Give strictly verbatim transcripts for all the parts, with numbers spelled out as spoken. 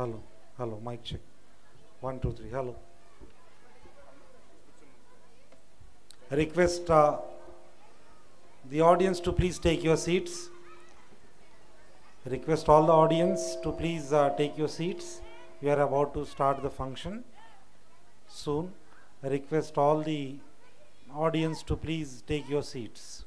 hello, hello, mic check. One, two, three, hello. I request uh, the audience to please take your seats. I request all the audience to please uh, take your seats. We are about to start the function soon. I request all the audience to please take your seats.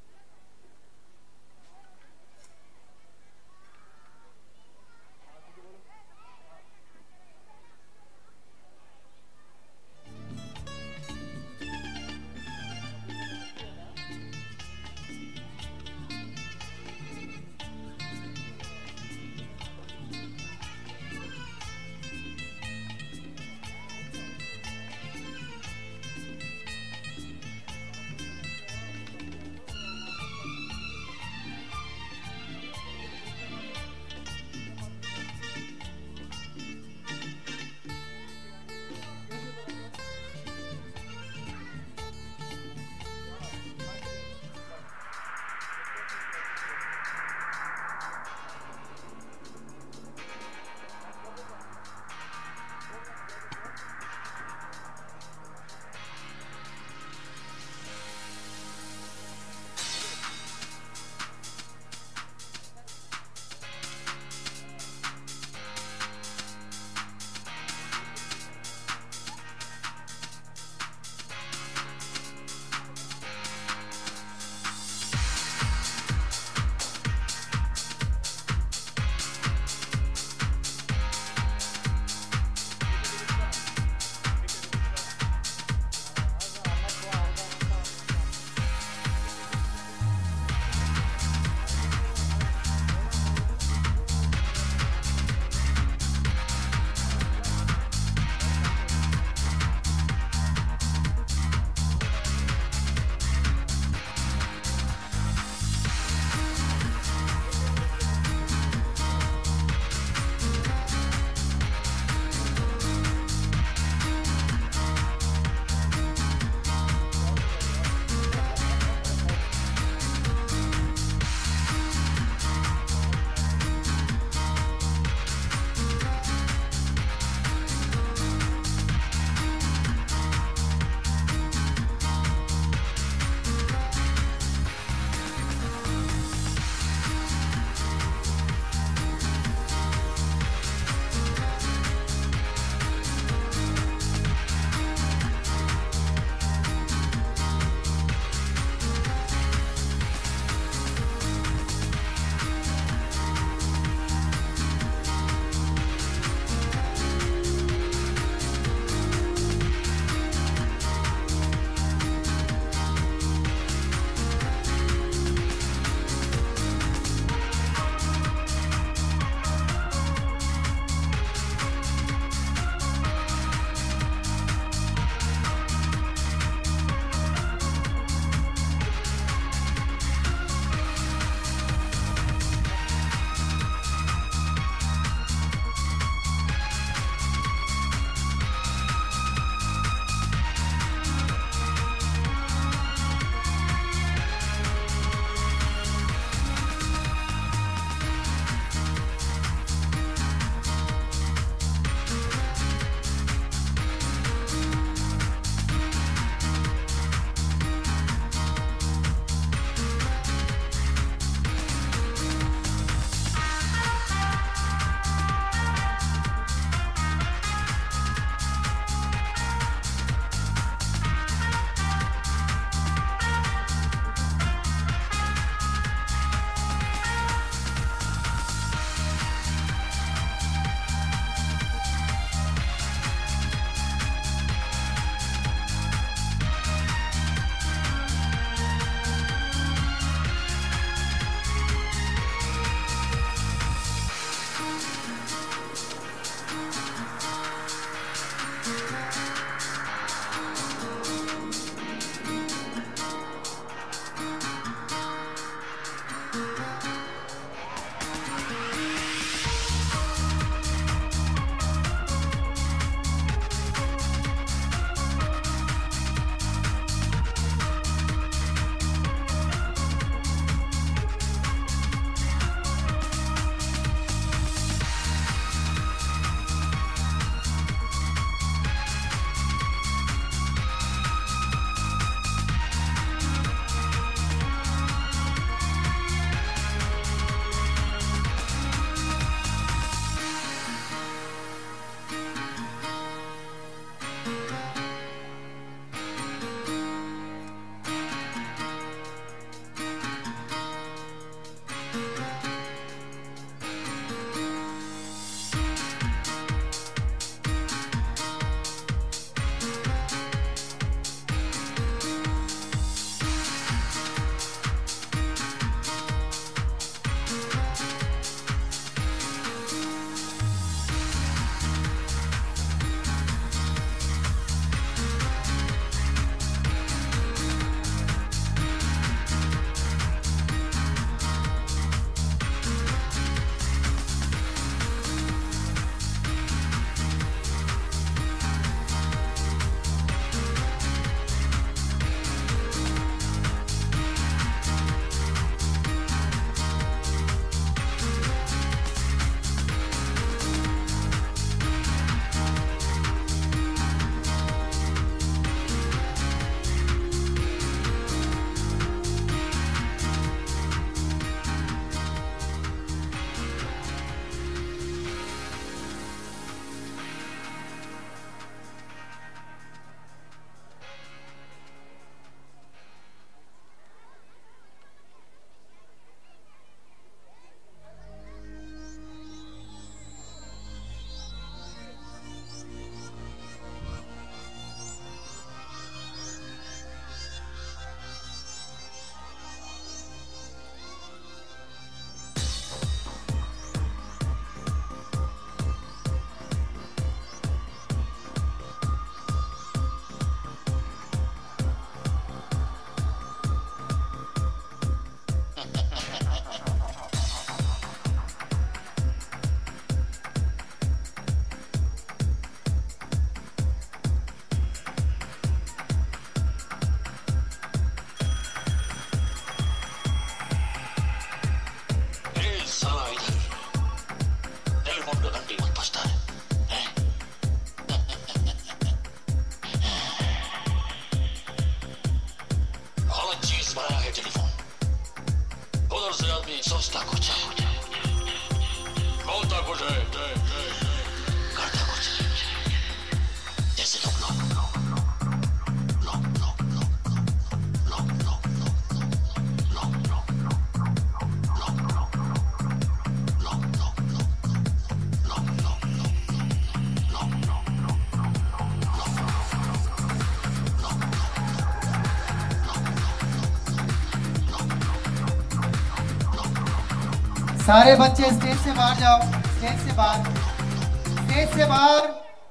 सारे बच्चे stage से बाहर जाओ, stage से बाहर, stage से बाहर।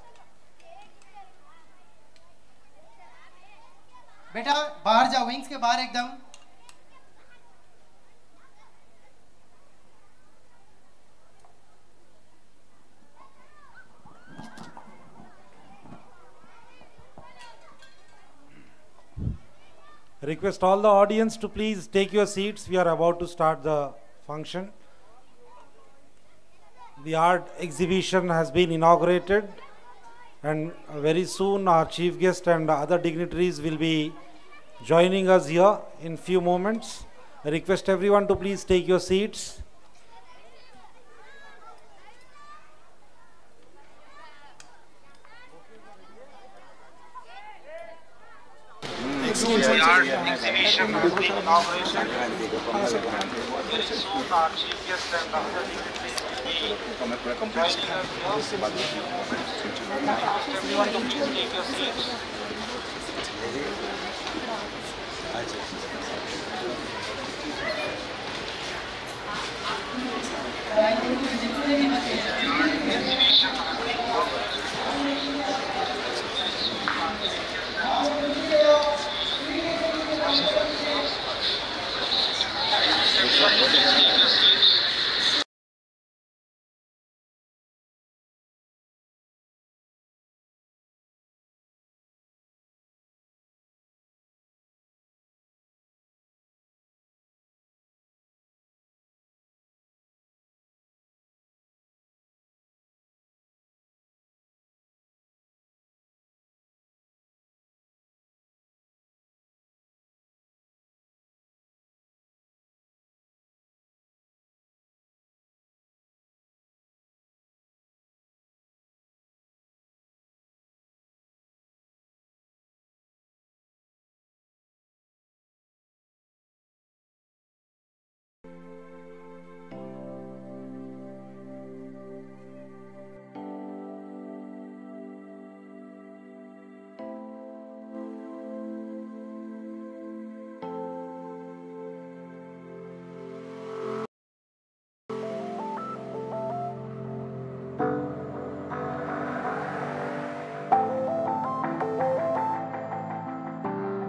बेटा बाहर जाओ, विंग्स के बाहर एकदम। Request all the audience to please take your seats. We are about to start the function. The art exhibition has been inaugurated, and very soon our chief guest and other dignitaries will be joining us here in few moments. I request everyone to please take your seats. The art exhibition has been inaugurated. Very soon our chief guest and other dignitaries will be joining us here in few moments. I request everyone to please take your seats. The art exhibition has been inaugurated.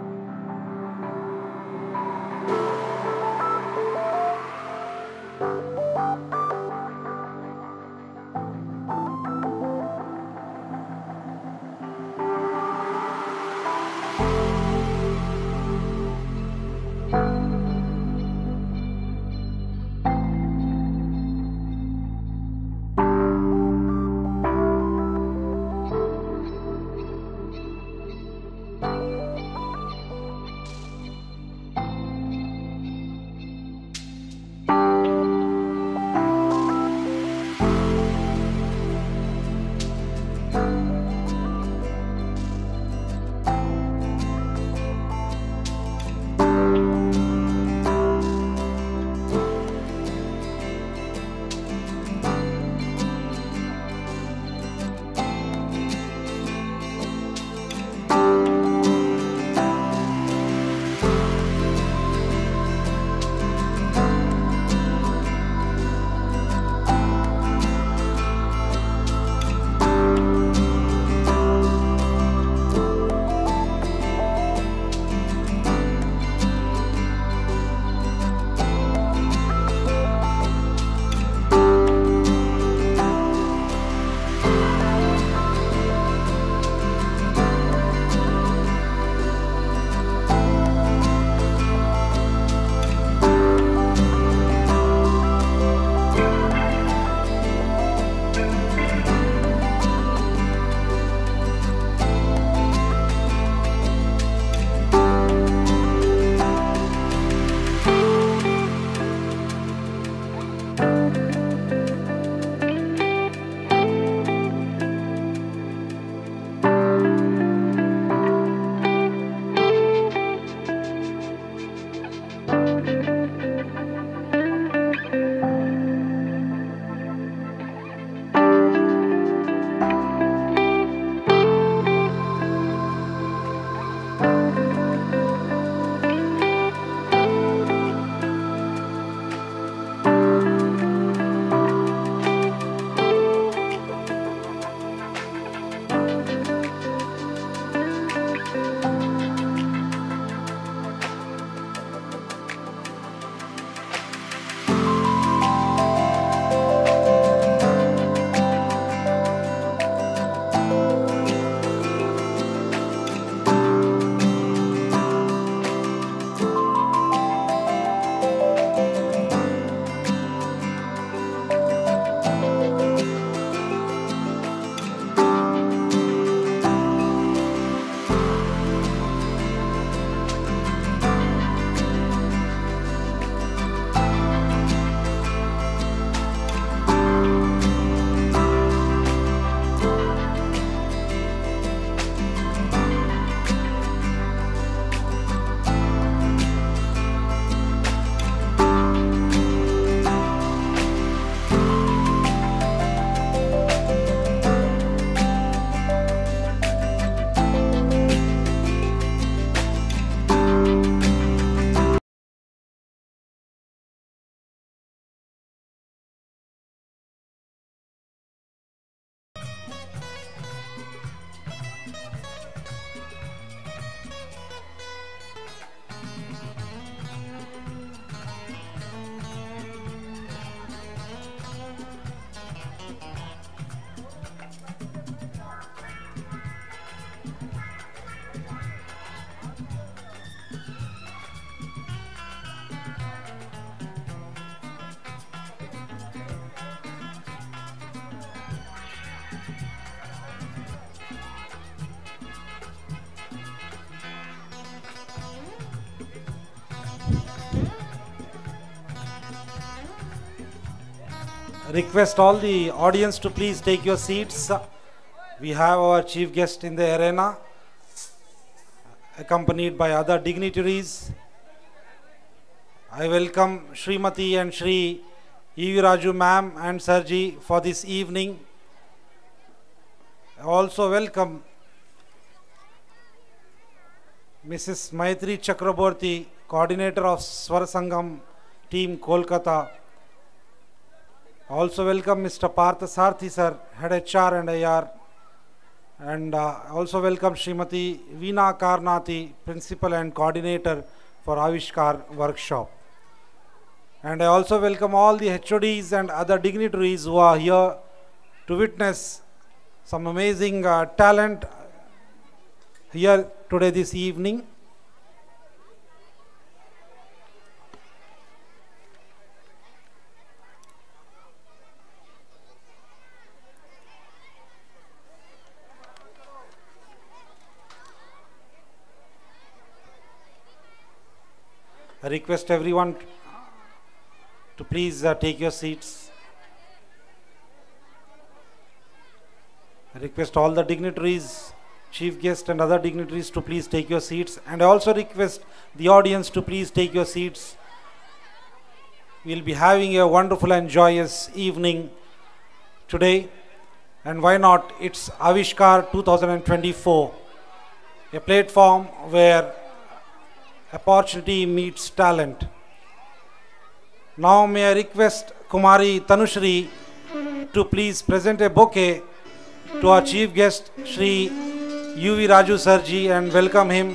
you request all the audience to please take your seats. We have our chief guest in the arena, accompanied by other dignitaries. I welcome Srimati and Shri E V Raju ma'am and Sarji for this evening. I also welcome Missus Maitri Chakraborty, coordinator of Swar Sangam team, Kolkata. I also welcome Mister Partha Sarthi sir, head H R and I R. And uh, also welcome Srimati Veena Karnati, principal and coordinator for Avishkar workshop. And I also welcome all the H O Ds and other dignitaries who are here to witness some amazing uh, talent here today this evening. I request everyone to please uh, take your seats. I request all the dignitaries, chief guest and other dignitaries to please take your seats. And I also request the audience to please take your seats. We'll be having a wonderful and joyous evening today. And why not? It's Avishkar two thousand twenty-four, a platform where opportunity meets talent. Now may I request Kumari Tanushri to please present a bouquet to our chief guest Shri U V Raju Sarji and welcome him.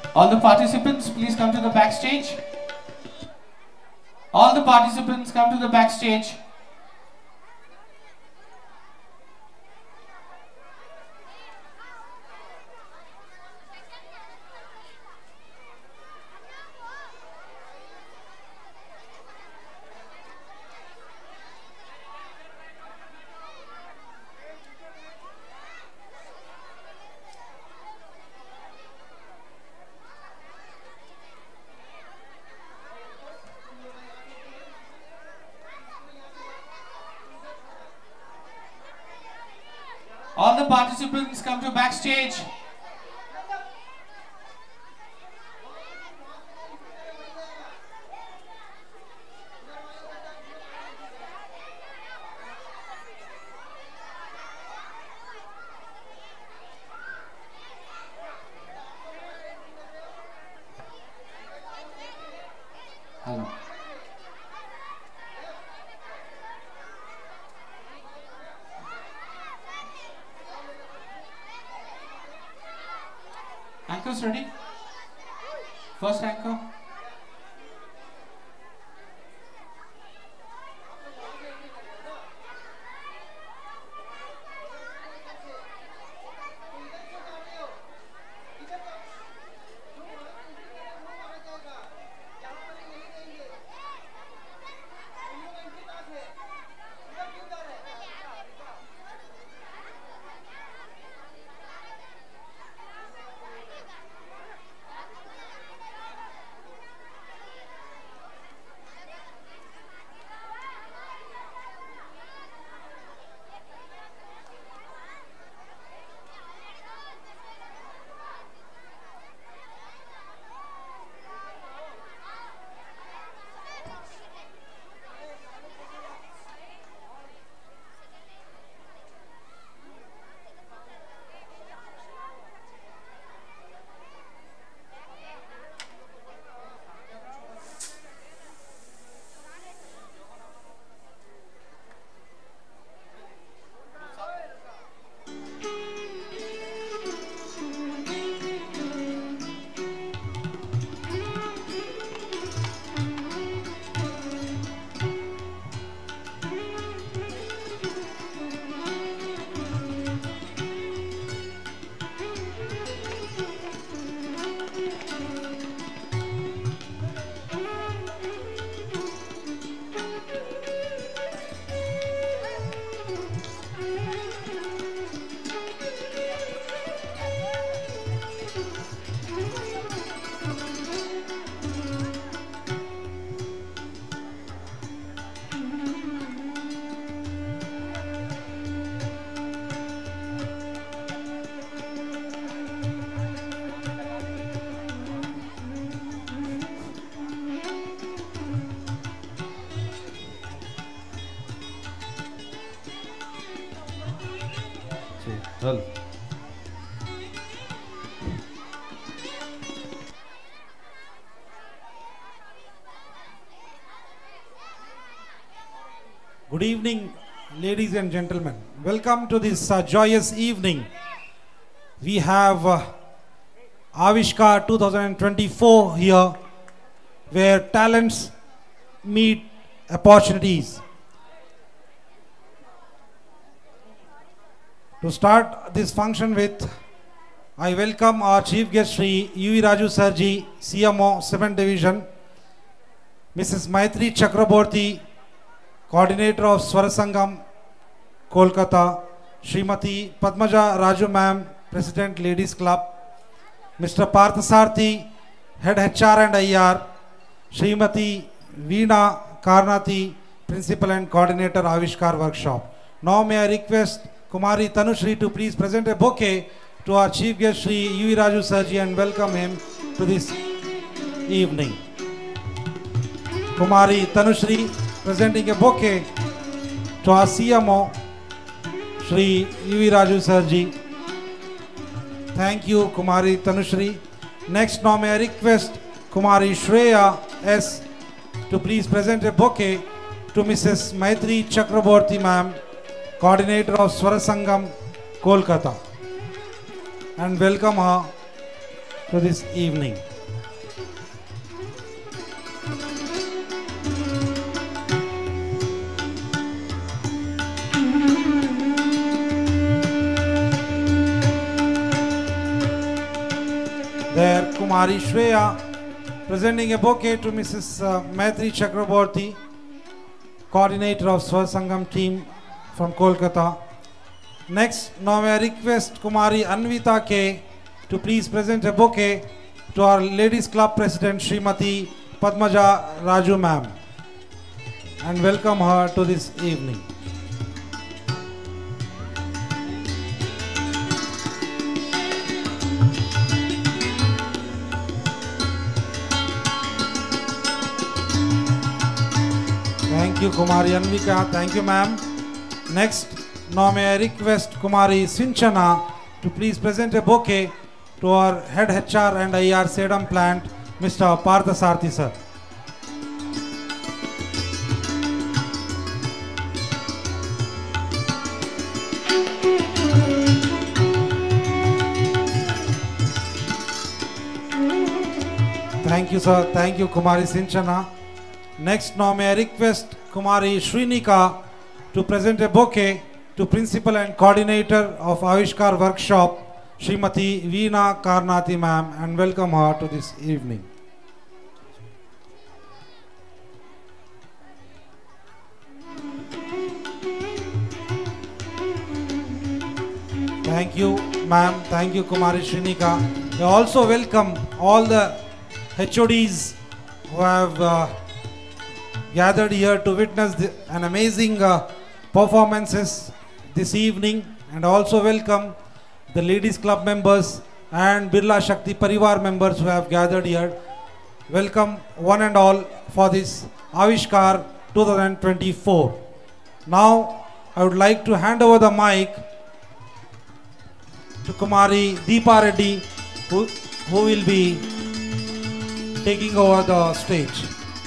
All the participants, please come to the backstage. All the participants come to the backstage. All the participants come to backstage. Hello. Anchors ready? First anchor. Well. Good evening, ladies and gentlemen. Welcome to this uh, joyous evening. We have uh, Avishkar two thousand twenty-four here, where talents meet opportunities. To start this function with, I welcome our Chief Guest Shri U V Raju Sarji, C M O, seventh Division, Missus Maitri Chakraborty, Coordinator of Swarasangam, Kolkata, Srimati Padmaja Raju Ma'am, President Ladies Club, Mister Parthasarthi, Head H R and I R, Srimati Veena Karnati, Principal and Coordinator Avishkar Workshop. Now may I request Kumari Tanushri to please present a bouquet to our Chief Guest Shri U V Raju Sarji and welcome him to this evening. Kumari Tanushri presenting a bouquet to our C M O Shri U V Raju Sarji. Thank you, Kumari Tanushri. Next, now may I request Kumari Shreya S to please present a bouquet to Missus Maitri Chakraborty Ma'am, Coordinator of Swarasangam, Kolkata, and welcome her to this evening. There, Kumari Shreya presenting a bouquet to Missus Uh, Maitri Chakraborty, coordinator of Swar Sangam team from Kolkata. Next, now I request Kumari Anvita K to please present a bouquet to our Ladies Club President Srimati Padmaja Raju ma'am and welcome her to this evening. Thank you, Kumari Anvika. Thank you, ma'am. Next, now may I request Kumari Sinchana to please present a bouquet to our head H R and I R Sedam plant, Mister Partha Sarthi, sir. Thank you, sir. Thank you, Kumari Sinchana. Next, now may I request Kumari Shrinika to present a bouquet to Principal and Coordinator of Avishkar Workshop, Srimati Veena Karnati ma'am, and welcome her to this evening. Thank you, ma'am. Thank you, Kumari Shrinika. We also welcome all the H O Ds who have uh, gathered here to witness the, an amazing uh, performances this evening, and also welcome the Ladies Club members and Birla Shakti Parivar members who have gathered here. Welcome one and all for this Avishkar twenty twenty-four. Now I would like to hand over the mic to Kumari Deepa Reddy, who, who will be taking over the stage.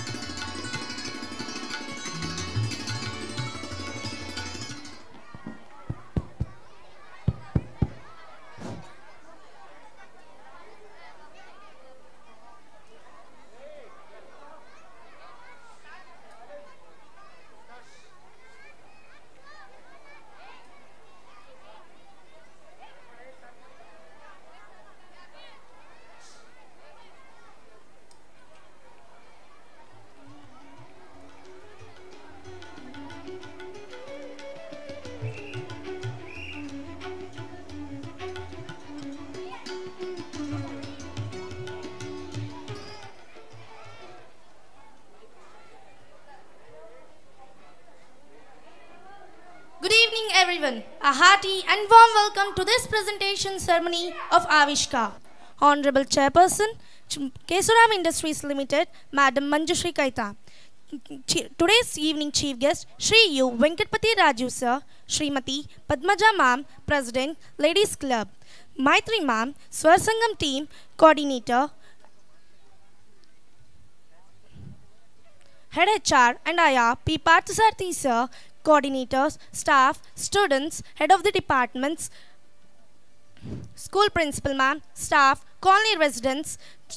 Everyone, a hearty and warm welcome to this presentation ceremony of Avishkar. Honorable Chairperson, Kesoram Industries Limited, Madam Manjushri Kaita. Today's evening chief guest, Shri U. Venkatpati Raju Sir, Srimati Padmaja Ma'am, President, Ladies Club, Maitri Ma'am, Swar Sangam Team, Coordinator, Head H R and I R, P. Parthasarthi Sir, coordinators, staff, students, head of the departments, school principal ma'am, staff, colony residents.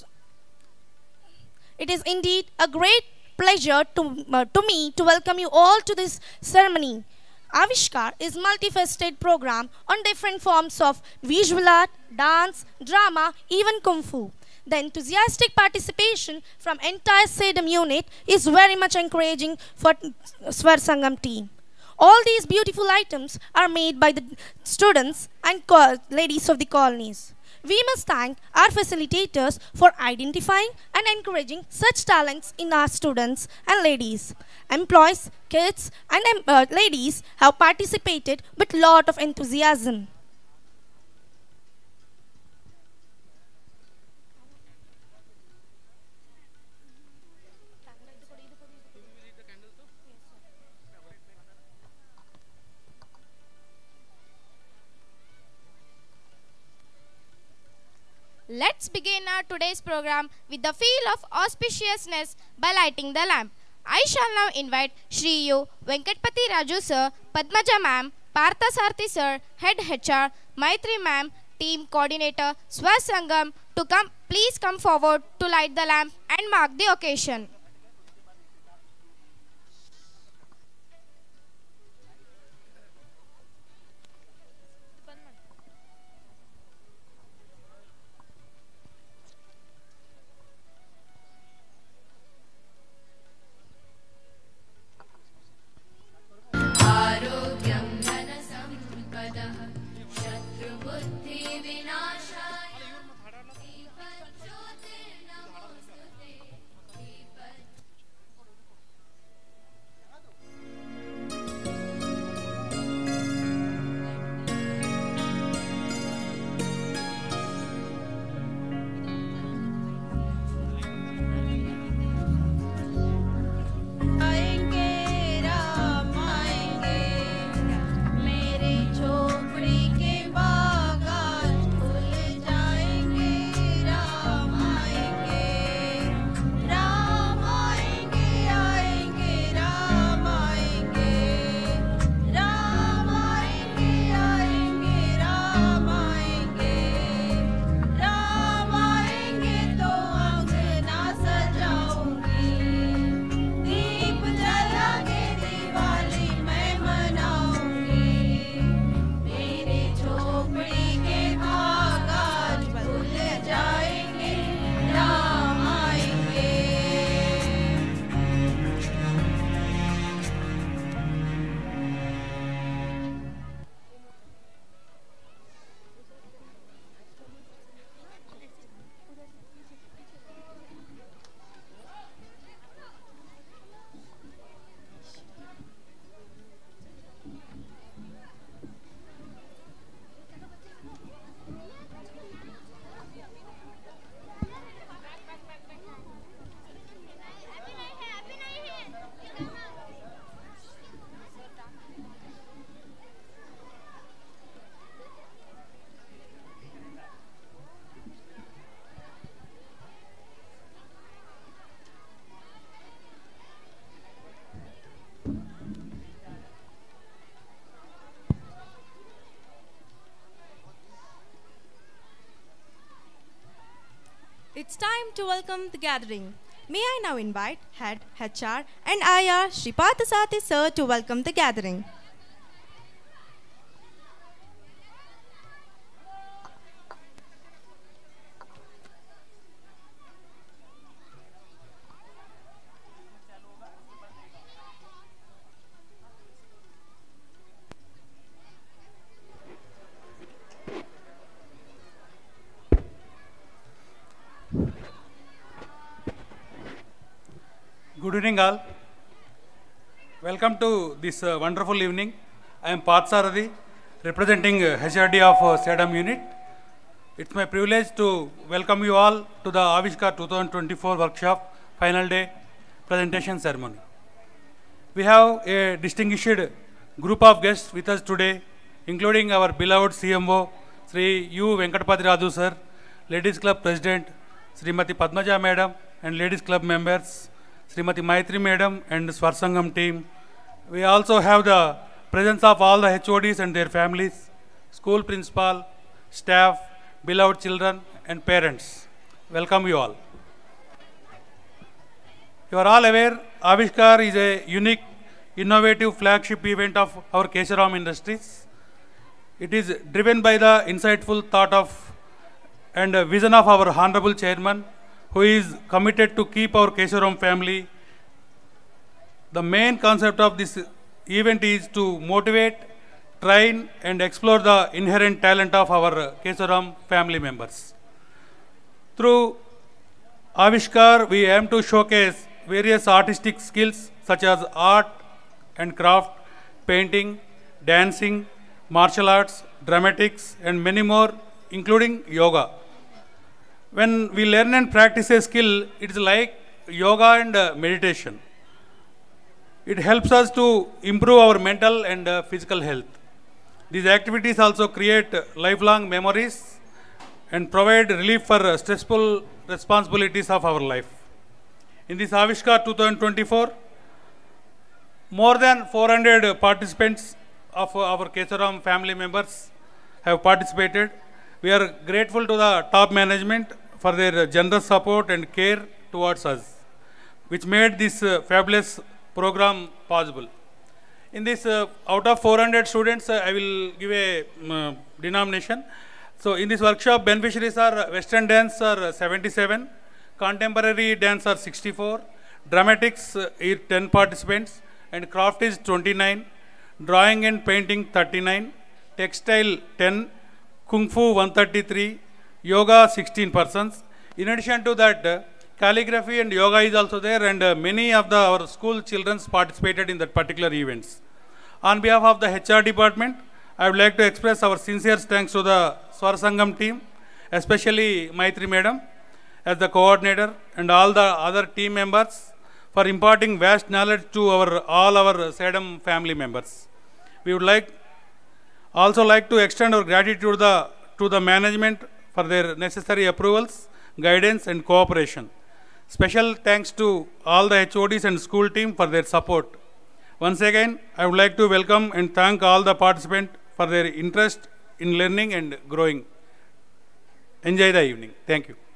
It is indeed a great pleasure to, uh, to me to welcome you all to this ceremony. Avishkar is a multifaceted program on different forms of visual art, dance, drama, even kung fu. The enthusiastic participation from entire Sedam unit is very much encouraging for Swar Sangam team. All these beautiful items are made by the students and ladies of the colonies. We must thank our facilitators for identifying and encouraging such talents in our students and ladies. Employees, kids and uh, ladies have participated with lot of enthusiasm. Let's begin our today's program with the feel of auspiciousness by lighting the lamp. I shall now invite Shri U. Venkatpati Raju Sir, Padmaja Ma'am, Partha Sarthi Sir, Head H R, Maitri Ma'am, Team Coordinator, Swar Sangam, to come, please come forward to light the lamp and mark the occasion. It's time to welcome the gathering. May I now invite Head H R and I R Shripad Sati sir to welcome the gathering. Good evening all. Welcome to this uh, wonderful evening. I am Parth Sarathi, representing uh, H R D of uh, SEDAM unit. It's my privilege to welcome you all to the Avishkar twenty twenty-four workshop final day presentation ceremony. We have a distinguished group of guests with us today, including our beloved C M O, Sri U. Venkatapati Raju sir, Ladies Club President, Srimati Padmaja Madam, and Ladies Club members, Srimati Maitri Madam and Swarsangam team. We also have the presence of all the H O Ds and their families, school principal, staff, beloved children and parents. Welcome you all. You are all aware, Avishkar is a unique, innovative flagship event of our Kesharam Industries. It is driven by the insightful thought of and vision of our Honorable Chairman, who is committed to keep our Kesharam family. The main concept of this event is to motivate, train and explore the inherent talent of our Kesharam family members. Through Avishkar, we aim to showcase various artistic skills such as art and craft, painting, dancing, martial arts, dramatics and many more, including yoga. When we learn and practice a skill, it is like yoga and uh, meditation. It helps us to improve our mental and uh, physical health. These activities also create uh, lifelong memories and provide relief for uh, stressful responsibilities of our life. In this Avishkar twenty twenty-four, more than four hundred participants of uh, our Kesharam family members have participated. We are grateful to the top management for their generous support and care towards us, which made this uh, fabulous program possible. In this, uh, out of four hundred students, uh, I will give a um, uh, denomination. So in this workshop, beneficiaries are Western dance are seventy-seven, contemporary dance are sixty-four, dramatics uh, is ten participants, and craft is twenty-nine, drawing and painting thirty-nine, textile ten, kung fu one thirty-three, yoga sixteen persons. In addition to that, uh, calligraphy and yoga is also there, and uh, many of the our school children participated in that particular events. On behalf of the H R department, I would like to express our sincere thanks to the Swar Sangam team, especially Maitri Madam as the coordinator, and all the other team members for imparting vast knowledge to our all our SEDAM family members. We would like also like to extend our gratitude to the, to the management for their necessary approvals, guidance and cooperation. Special thanks to all the H O Ds and school team for their support. Once again, I would like to welcome and thank all the participants for their interest in learning and growing. Enjoy the evening. Thank you.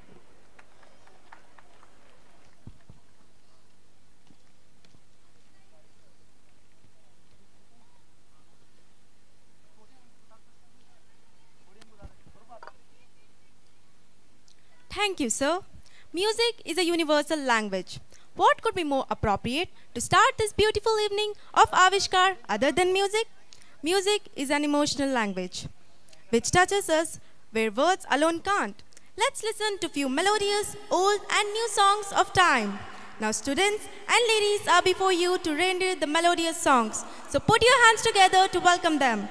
Thank you, sir. Music is a universal language. What could be more appropriate to start this beautiful evening of Avishkar other than music? Music is an emotional language which touches us where words alone can't. Let's listen to few melodious, old and new songs of time. Now students and ladies are before you to render the melodious songs. So put your hands together to welcome them.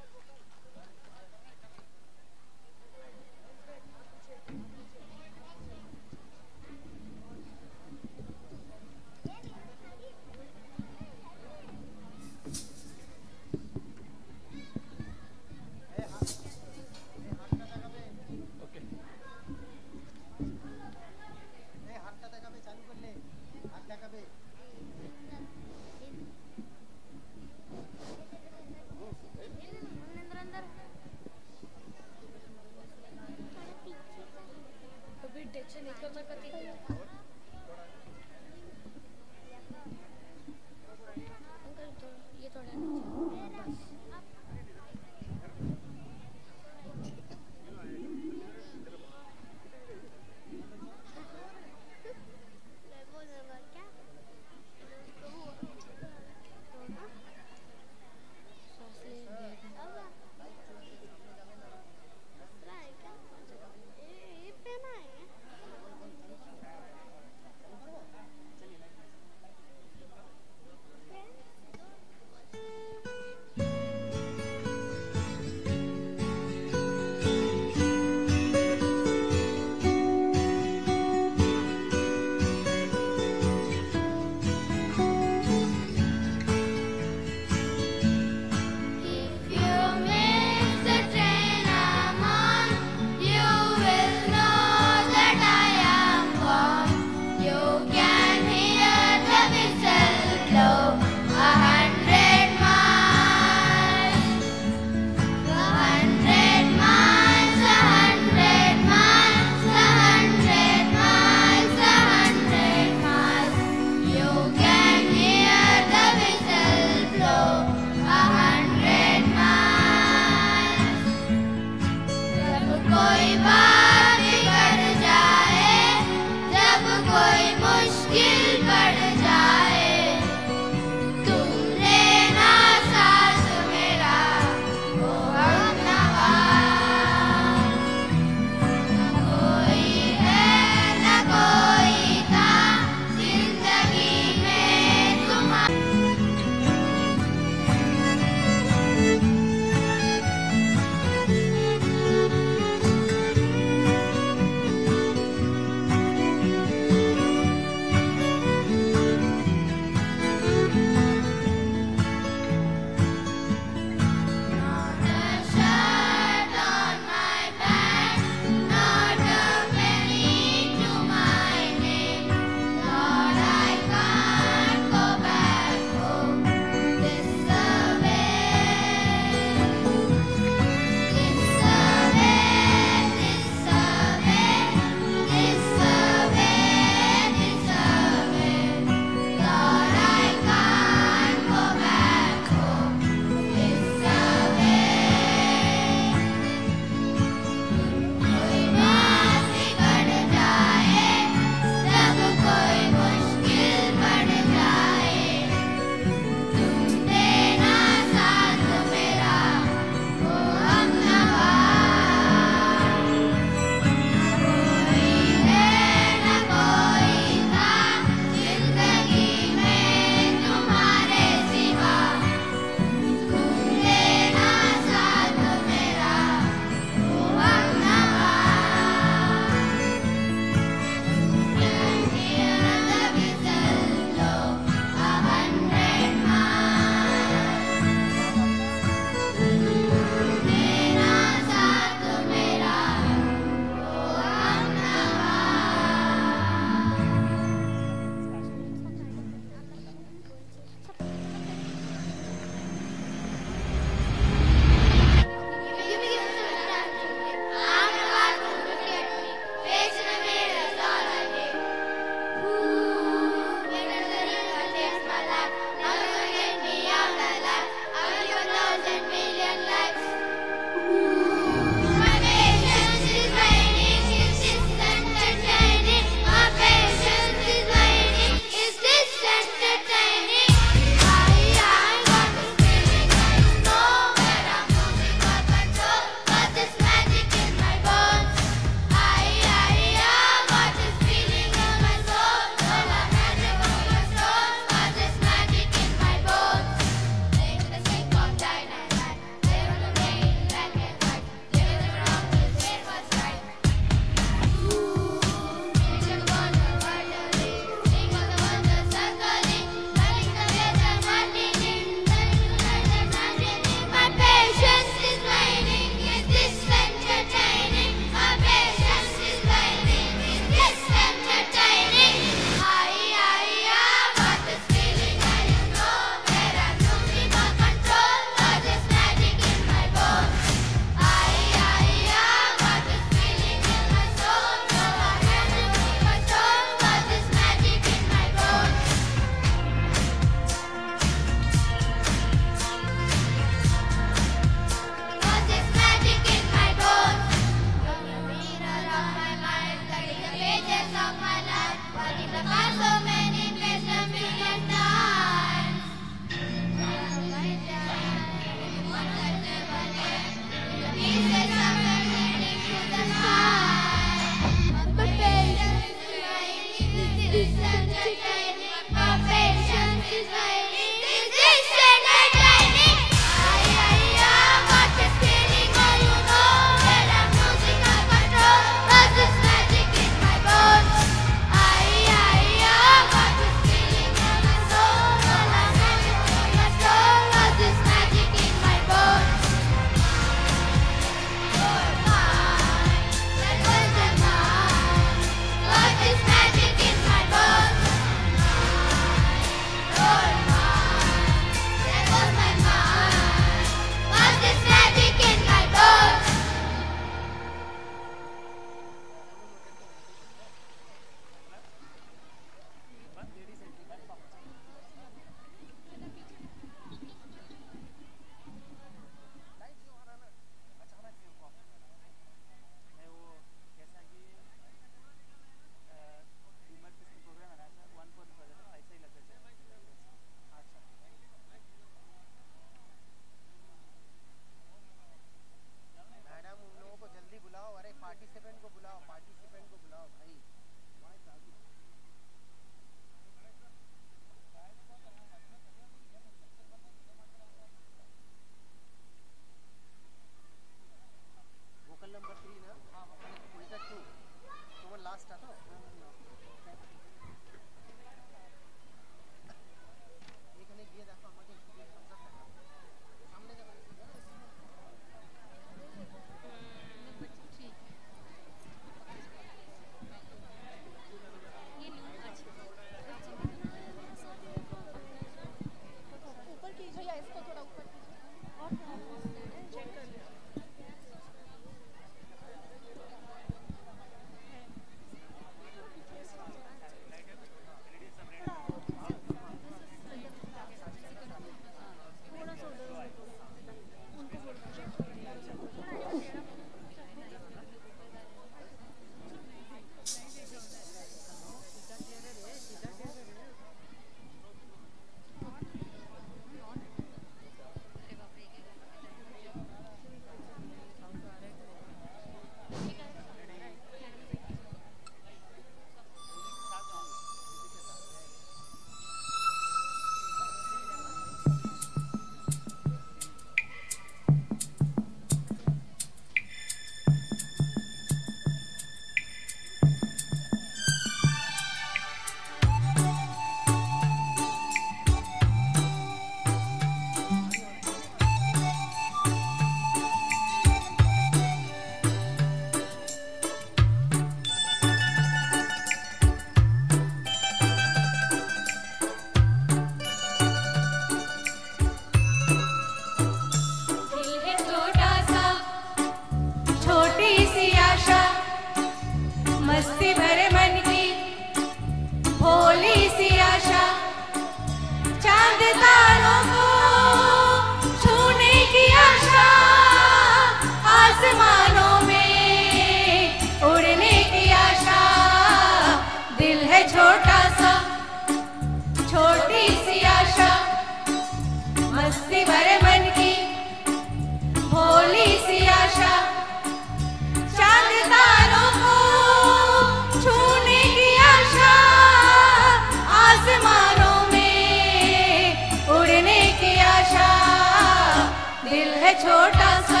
छोटा सा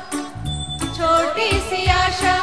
छोटी सी आशा।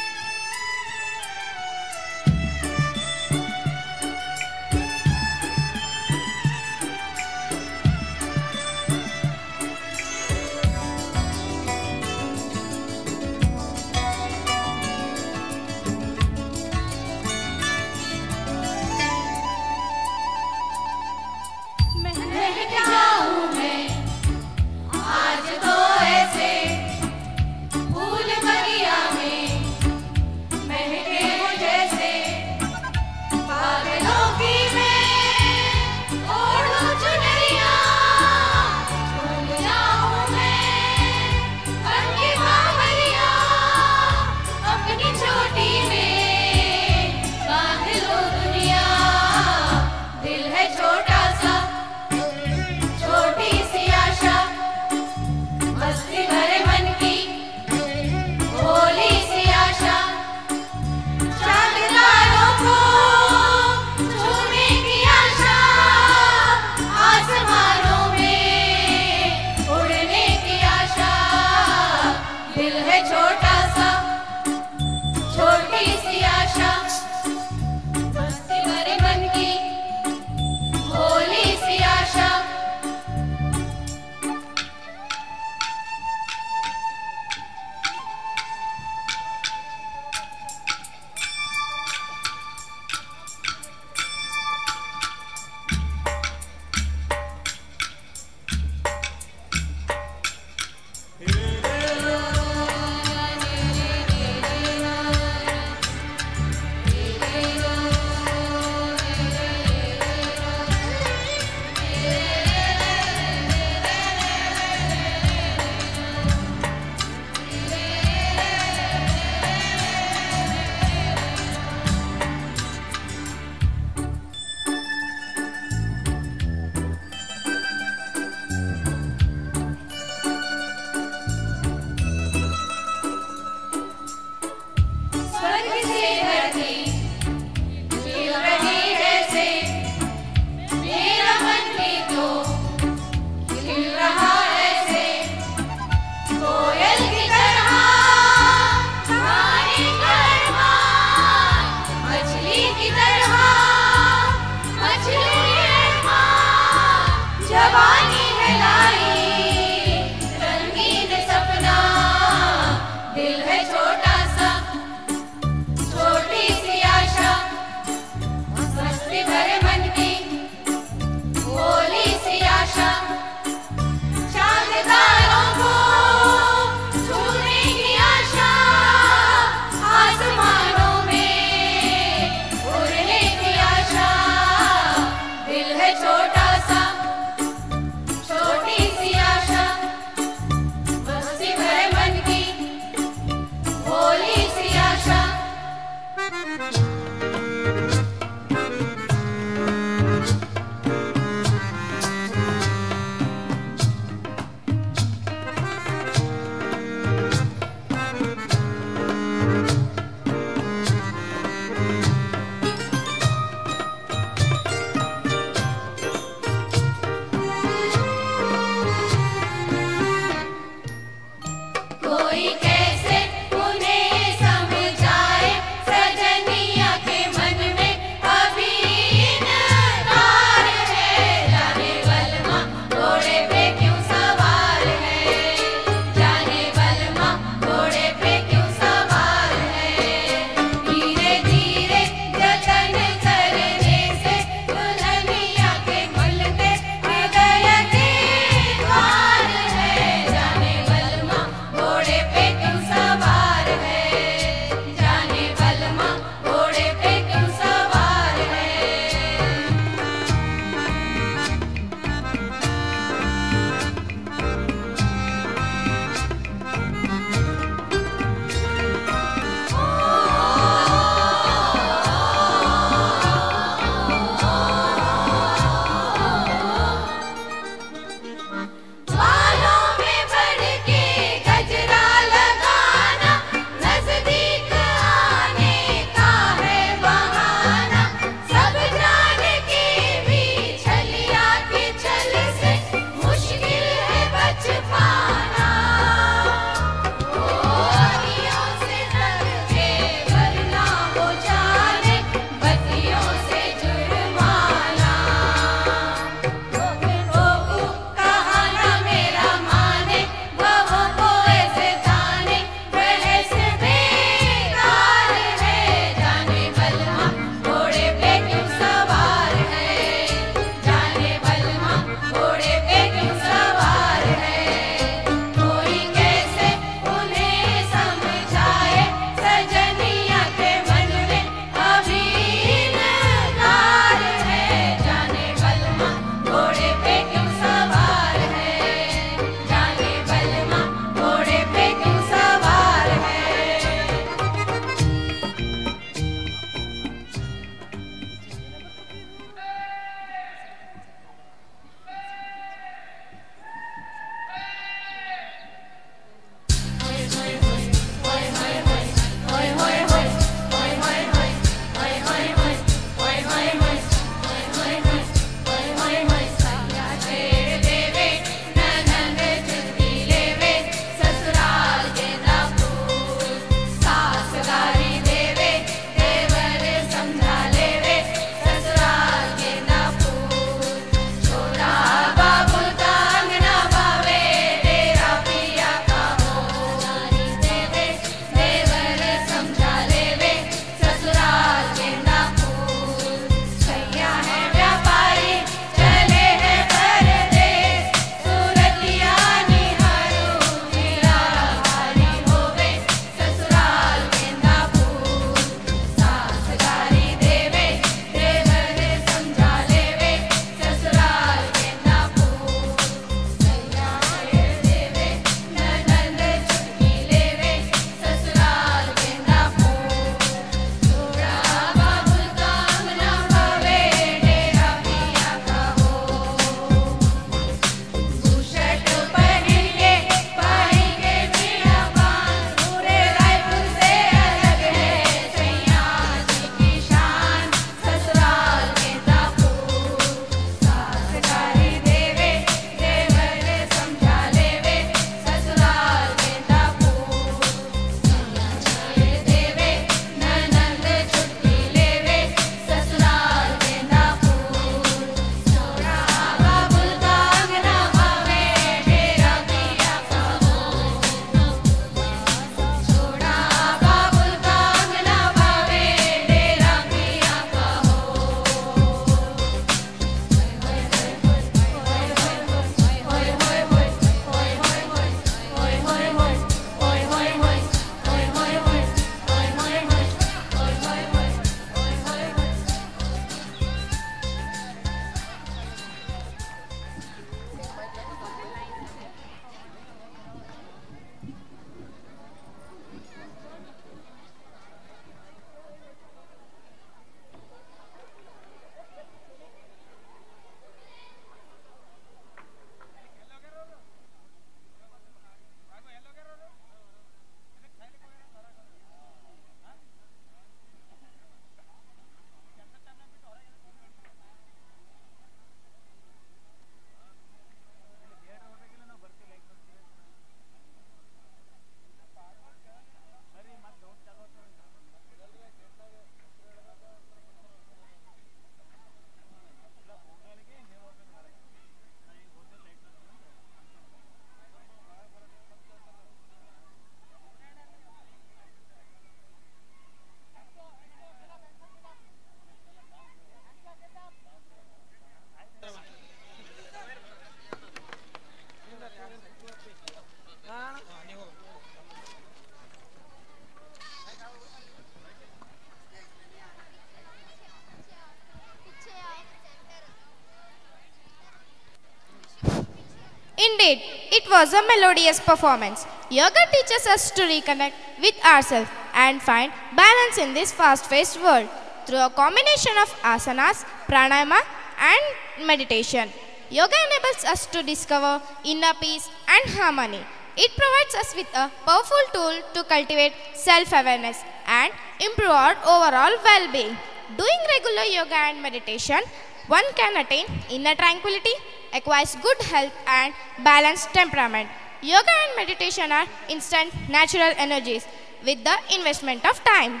was a melodious performance. Yoga teaches us to reconnect with ourselves and find balance in this fast-paced world through a combination of asanas, pranayama and meditation. Yoga enables us to discover inner peace and harmony. It provides us with a powerful tool to cultivate self-awareness and improve our overall well-being. Doing regular yoga and meditation, one can attain inner tranquility, acquires good health and balanced temperament. Yoga and meditation are instant natural energies with the investment of time.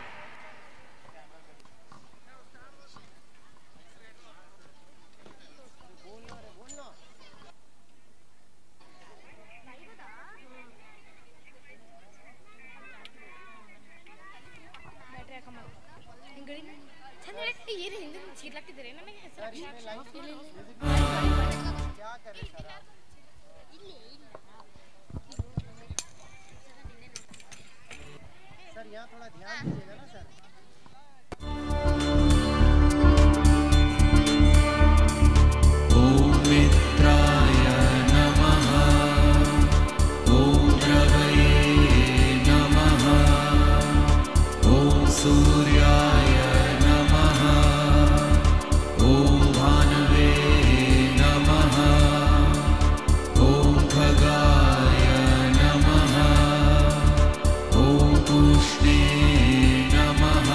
Sir यहाँ थोड़ा ध्यान दीजिएगा ना sir. ओम मित्राय नमः, ओम द्रवये नमः, ओम सूर्याय नमः, ओम भानवे नमः, ओम खगाय नमः, ओम पुष्णे नमः,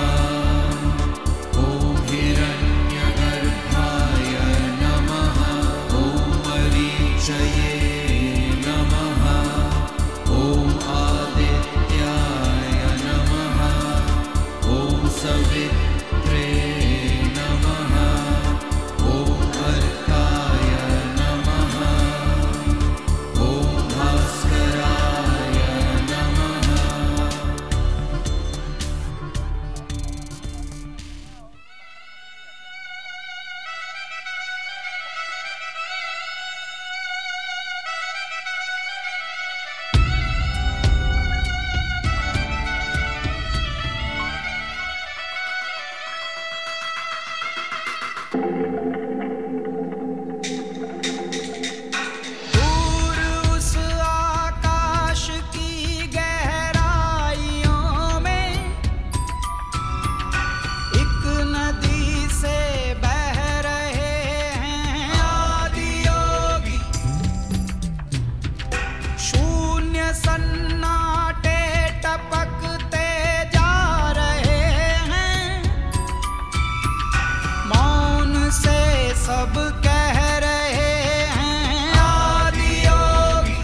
ओम हिरण्यगर्भाय नमः, ओम मरीचये नमः, ओम आदित्याय नमः, ओम सवित्रे नमः, ओम अर्काय नमः, ओम भास्कराय नमः। दूर उस आकाश की गहराइयों में एक नदी से बह रहे हैं आदि योगी। शून्य सन्नाटे टपकते जा रहे हैं, मौन से सब कह रहे हैं आदि योगी।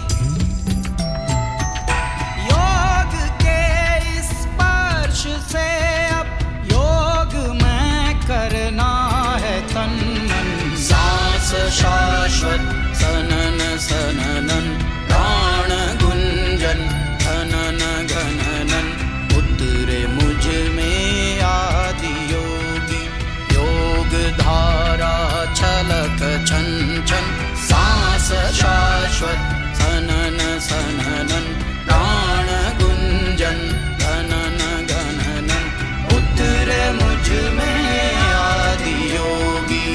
योग के स्पर्श से अब योग में करना है तन मन। सांस शाश्वत सनन सननन, प्राण गुंजन घनन घननन, उतरे मुझ में आदि योगी। योग धारा छलक छन छन, सांस शाश्वत सनन सननन, प्राण गुंजन घनन घननन, उतरे मुझ में आदि योगी।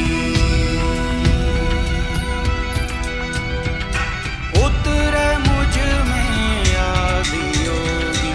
उतरे मुझ में आदि योगी।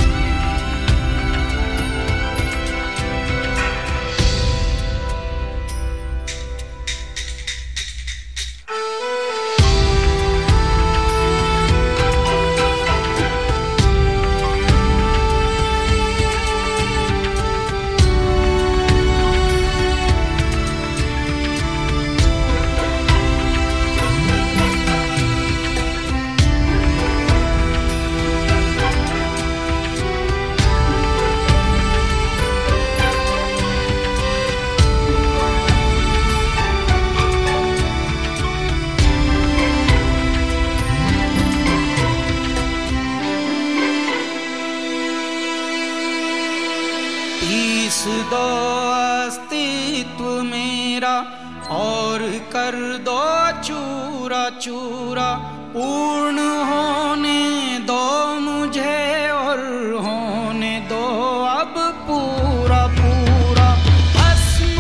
तीस दो अस्तित्व मेरा और कर दो चूरा चूरा। पूर्ण होने दो मुझे और होने दो अब पूरा पूरा। भस्म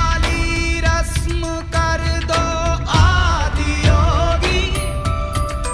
वाली रस्म कर दो आदि योगी।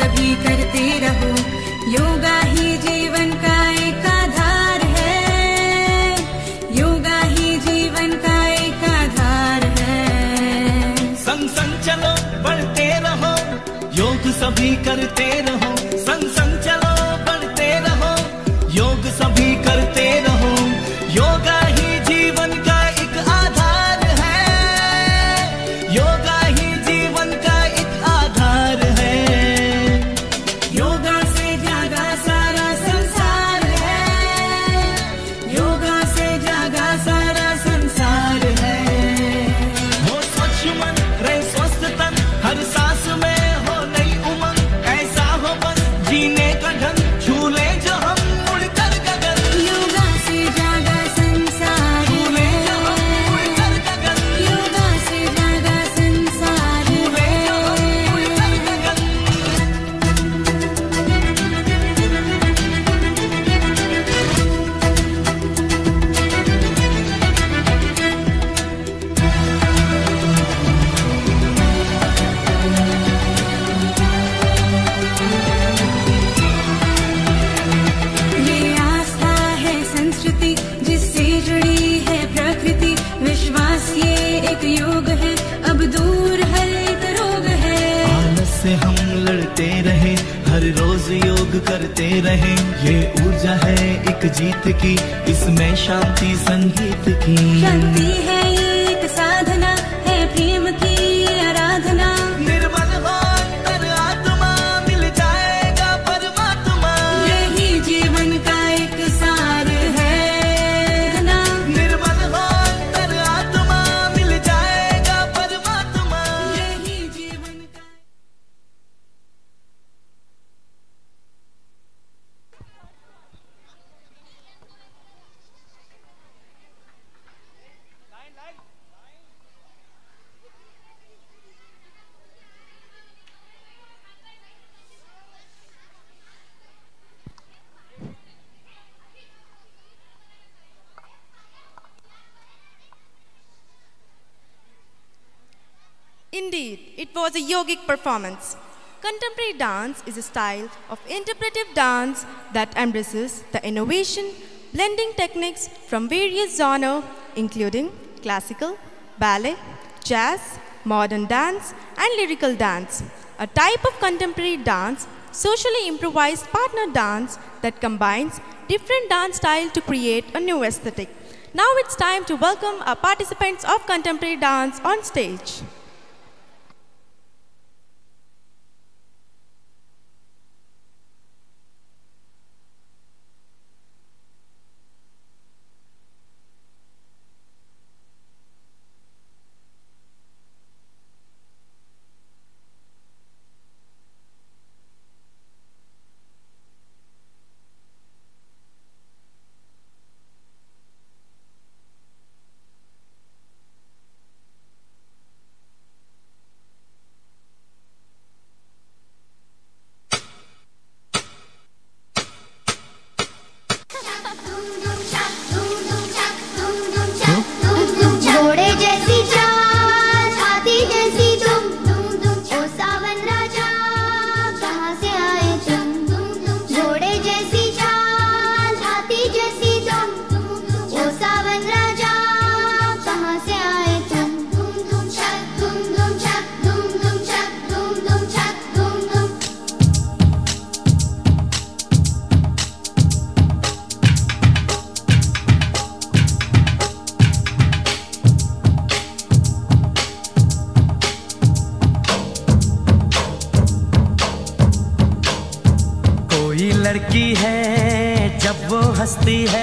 सभी करते रहो। योगा ही जीवन का एक आधार है, योगा ही जीवन का एक आधार है। संग संग चलो बढ़ते रहो, योग सभी करते रहो। संग संग चलो बढ़ते रहो, योग सभी करते रहो। योगा ही जीवन का एक आधार है, योगा ही जीवन का एक आधार है। योगा से जागा सारा संसार है, योगा से जागा सारा संसार है। हो स्वच्छ मन रहे स्वस्थ तन, हर सांस में हो नई उमंग। ऐसा हो बस जीने का ढंग, झूले जो हम उड़कर गगन। योगा से जागा संसार झूले जो हम उड़कर गगन, योगा से जागा संसार झूले जो हम उड़कर गगन। ये आस्था है संस्कृति जिससे जुड़ी है प्रकृति। विश्वास ये एक योग है, अब दूर हर एक रोग है। आलस से हम लड़ते रहे, हर रोज योग करते रहे। ये ऊर्जा है एक जीत की, इसमें शांति संगीत की। शांति है ये एक साधना, है प्रेम की आराधना। निर्मल हो अंतर आत्मा, मिल जाएगा परमात्मा। यही जीवन का एक सार है ना। निर्मल हो अंतर आत्मा, मिल जाएगा परमात्मा। यही जीवन का Indeed, it was a yogic performance. Contemporary dance is a style of interpretive dance that embraces the innovation, blending techniques from various genres, including classical, ballet, jazz, modern dance, and lyrical dance. A type of contemporary dance, socially improvised partner dance that combines different dance styles to create a new aesthetic. Now it's time to welcome our participants of contemporary dance on stage. घोड़े जैसी चाल, हाथी जैसी तुम, ओ सावन राजा कहाँ से आए तुम। घोड़े जैसी चाल, हाथी जैसी तुम, ओ सावन राजा कहाँ से आए तुम। धूम धूम छक, धूम धूम छक, धूम धूम छक, धूम धूम छक, धूम धूम। कोई लड़की है जब वो हंसती है,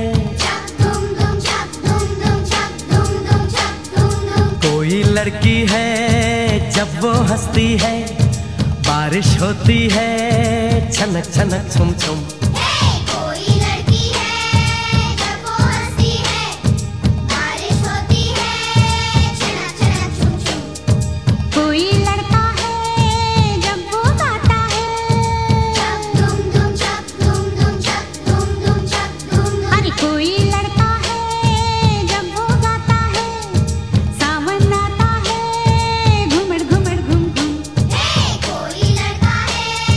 कोई लड़की है जब वो हंसती है, बारिश होती है छनक छनक छुम छुम। कोई लड़की है जब वो हंसती है, बारिश होती है छनक छनक छुम छुम। कोई लड़का है जब वो गाता है, धूम धूम छक, धूम धूम छक, धूम धूम छक, धूम धूम। अरे कोई लड़का है जब वो गाता है, सावन आता है घुमड़ घुमड़ घुम घुम। कोई लड़का है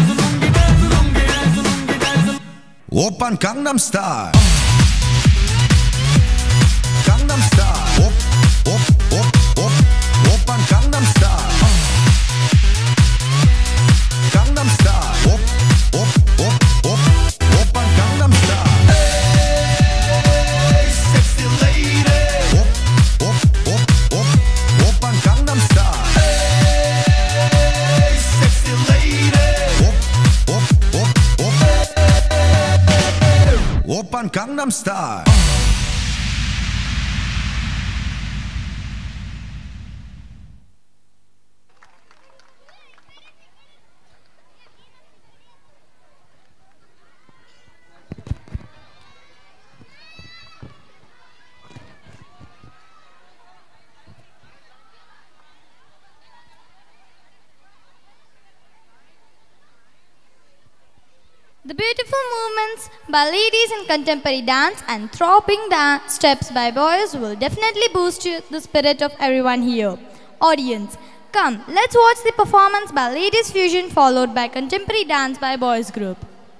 Oppan Gangnam Style. Gangnam Style. Op, op, op, op. Oppan Gangnam Style. Gangnam Style. Op, op, op, op. Oppan Gangnam Style. Hey, sexy lady. Op, op, op, op. Oppan Gangnam Style. Hey, sexy lady. Op, op, op, op. Oppan Gangnam Style. The beautiful movements by ladies in contemporary dance and throbbing dance steps by boys will definitely boost the spirit of everyone here. Audience, come, let's watch the performance by ladies fusion followed by contemporary dance by boys group.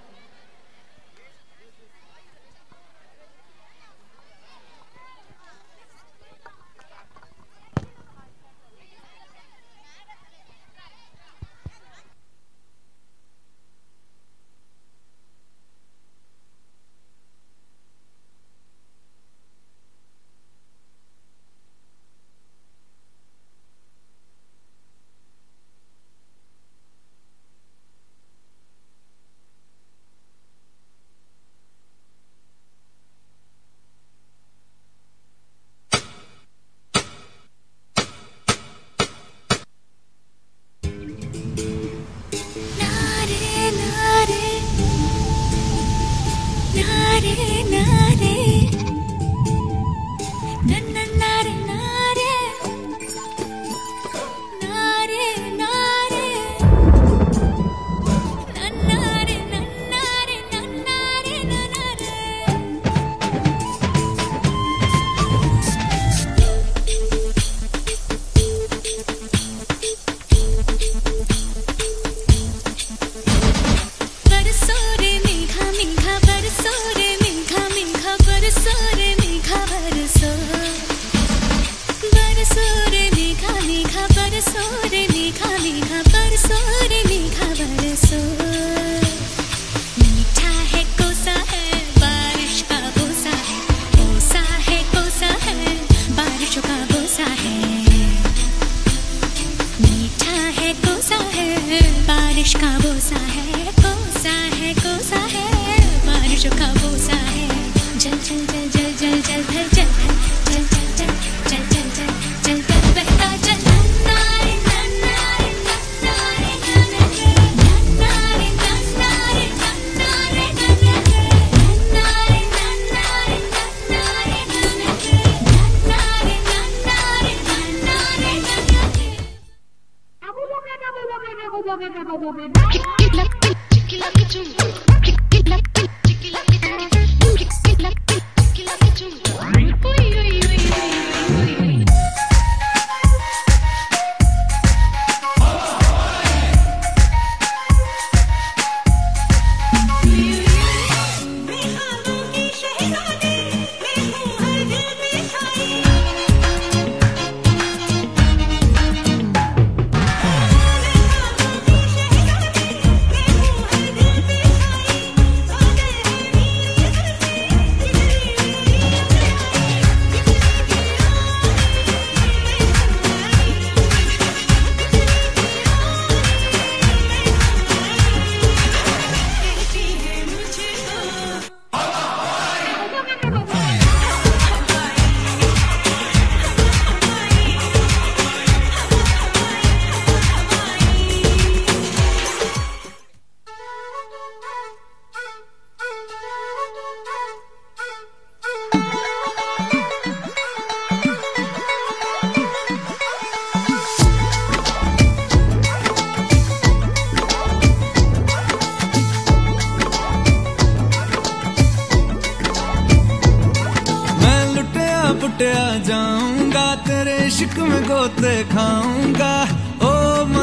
लुटिया जाऊंगा तेरे इश्क में गोते खाऊंगा ओ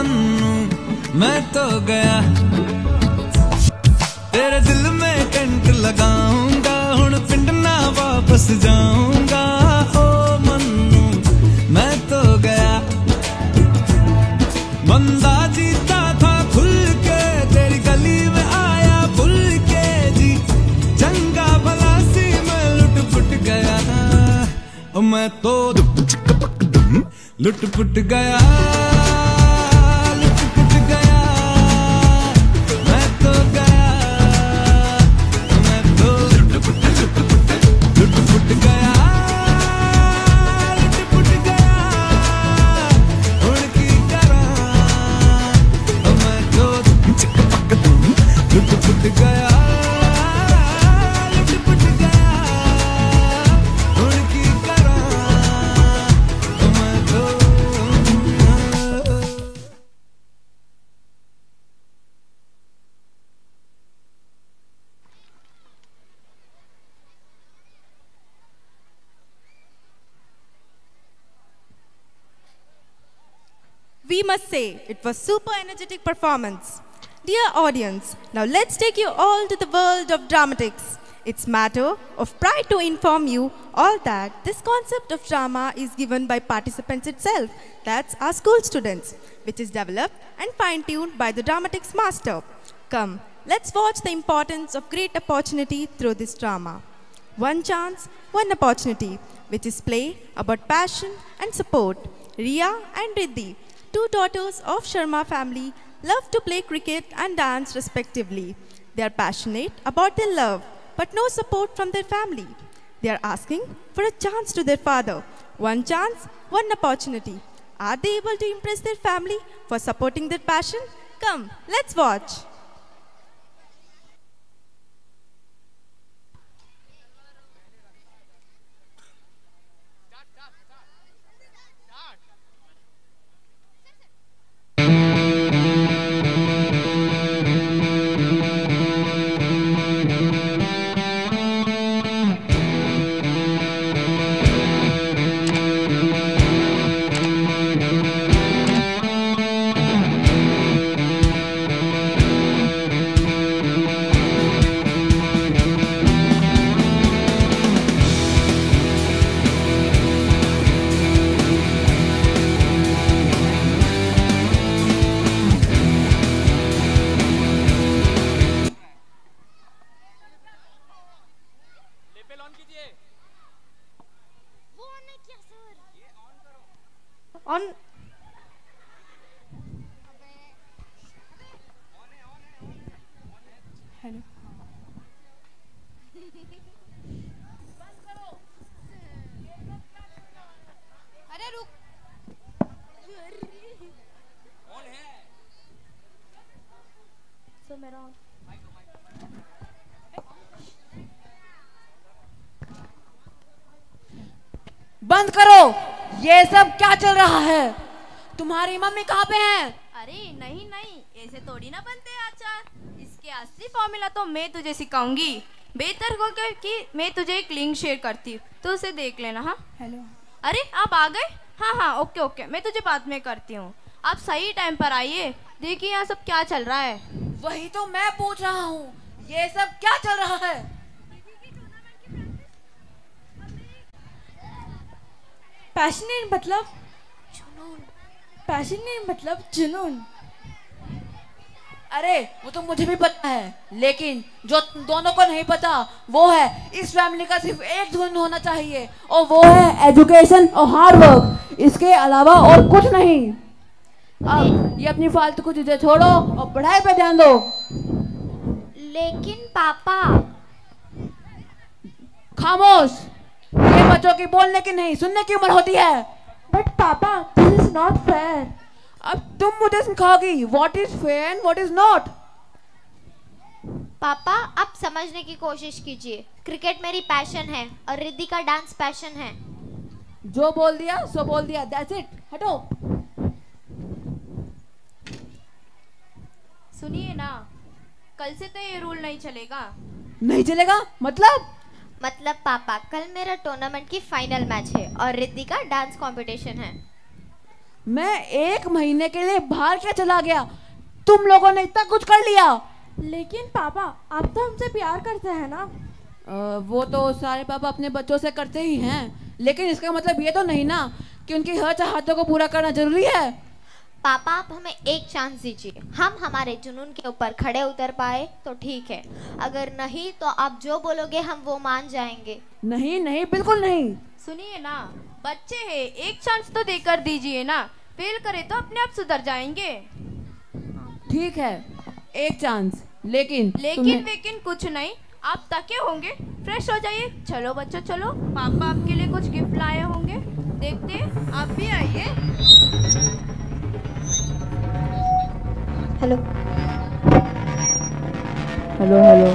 मन्नू मैं तो गया तेरे दिल में कंट लगाऊंगा हुण पिंड ना वापस जाऊंगा ओ मन्नू मैं तो गया बंदा जीता था खुल के तेरी गली में आया भूल के जी चंगा भला सी मैं लुट पुट गया ओ मैं तो लुट पुट गया लुट पुट गया मैं तो गया मैं तो लुट पुट लुट पुट लुट पुट गया लुट पुट गया हुण की करा मैं तो लुट पुट गया लुट पुट गया हुण की करा मैं तो We must say it was super energetic performance. Dear audience, now let's take you all to the world of dramatics. It's matter of pride to inform you all that this concept of drama is given by participants itself, that's our school students, which is developed and fine-tuned by the dramatics master. Come, let's watch the importance of great opportunity through this drama. One chance, one opportunity, which is play about passion and support. Riya and Riddhi, two daughters of Sharma family, love to play cricket and dance respectively. They are passionate about their love, but no support from their family. They are asking for a chance to their father. One chance, one opportunity. Are they able to impress their family for supporting their passion? Come, let's watch. On hello अरे रुक सो मेरा on. बंद करो, ये सब क्या चल रहा है? तुम्हारी मम्मी कहाँ पे हैं? अरे नहीं नहीं, ऐसे थोड़ी ना बनते हैं अचार। इसके असली फॉर्मूला तो मैं तुझे सिखाऊंगी। बेहतर होगा कि मैं तुझे एक लिंक शेयर करती हूँ, तो उसे देख लेना। हाँ हेलो, अरे आप आ गए? हाँ हाँ ओके ओके, मैं तुझे बाद में करती हूँ। आप सही टाइम पर आइए, देखिए यहाँ सब क्या चल रहा है। वही तो मैं पूछ रहा हूँ, ये सब क्या चल रहा है? पैशनेट मतलब जुनून, पैशनेट मतलब जुनून। अरे वो तो मुझे भी पता है, लेकिन जो तुम दोनों को नहीं पता वो है इस फैमिली का सिर्फ एक जुनून होना चाहिए, और वो है एजुकेशन और हार्ड वर्क, इसके अलावा और कुछ नहीं। अब ये अपनी फालतू को चीजें छोड़ो और पढ़ाई पे ध्यान दो। लेकिन पापा। खामोश, ये बच्चों की बोलने की नहीं सुनने की उम्र होती है। बट पापा, दिस इज नॉट फेयर। अब तुम मुझे सिखाओगी what is fair and what is not. पापा आप समझने की कोशिश कीजिए, क्रिकेट मेरी पैशन है और रिद्धि का डांस पैशन है। जो बोल दिया सो बोल दिया, दैट्स इट, हटो। सुनिए ना, कल से तो ये रूल नहीं चलेगा। नहीं चलेगा मतलब? मतलब पापा, कल मेरा टूर्नामेंट की फाइनल मैच है और रिद्धि का डांस कंपटीशन है। मैं एक महीने के लिए बाहर क्या चला गया, तुम लोगों ने इतना कुछ कर लिया। लेकिन पापा आप तो हमसे प्यार करते हैं ना। आ, वो तो सारे पापा अपने बच्चों से करते ही हैं, लेकिन इसका मतलब ये तो नहीं ना कि उनकी हर चाहतों को पूरा करना जरूरी है। पापा आप हमें एक चांस दीजिए, हम हमारे जुनून के ऊपर खड़े उतर पाए तो ठीक है, अगर नहीं तो आप जो बोलोगे हम वो मान जाएंगे। नहीं नहीं बिल्कुल नहीं। सुनिए ना, बच्चे हैं, एक चांस तो देकर दीजिए ना, फेल करे तो अपने आप सुधर जाएंगे। ठीक है एक चांस, लेकिन लेकिन तुम्हें... लेकिन कुछ नहीं, आप थके होंगे, फ्रेश हो जाइए। चलो बच्चों चलो, पापा आपके लिए कुछ गिफ्ट लाए होंगे, देखते आप भी आइए। Hello hello hello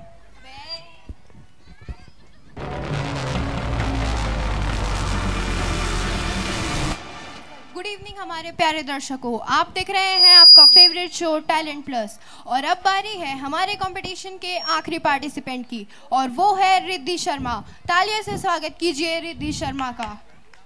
good evening हमारे प्यारे दर्शकों, आप देख रहे हैं आपका फेवरेट शो टैलेंट प्लस। और अब बारी है हमारे कंपटीशन के आखिरी पार्टिसिपेंट की, और वो है रिद्धि शर्मा। तालियों से स्वागत कीजिए रिद्धि शर्मा का।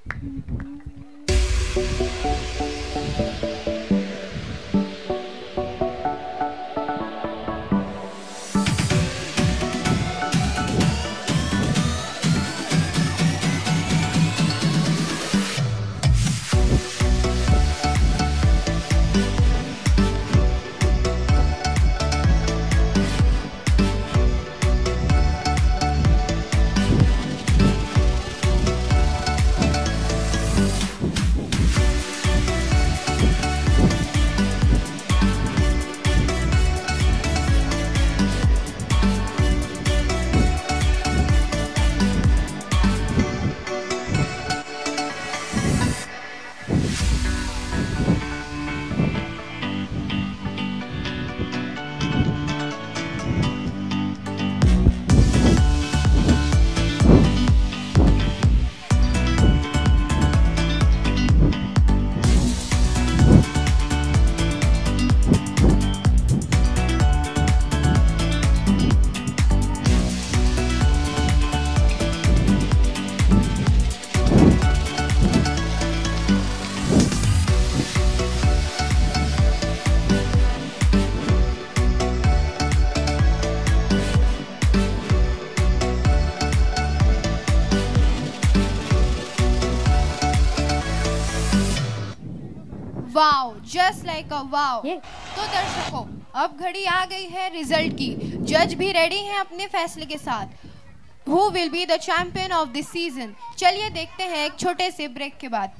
Wow, just like a wow. तो दर्शकों अब घड़ी आ गई है रिजल्ट की। जज भी रेडी हैं अपने फैसले के साथ। Who will be the champion of this season? चलिए देखते हैं एक छोटे से ब्रेक के बाद।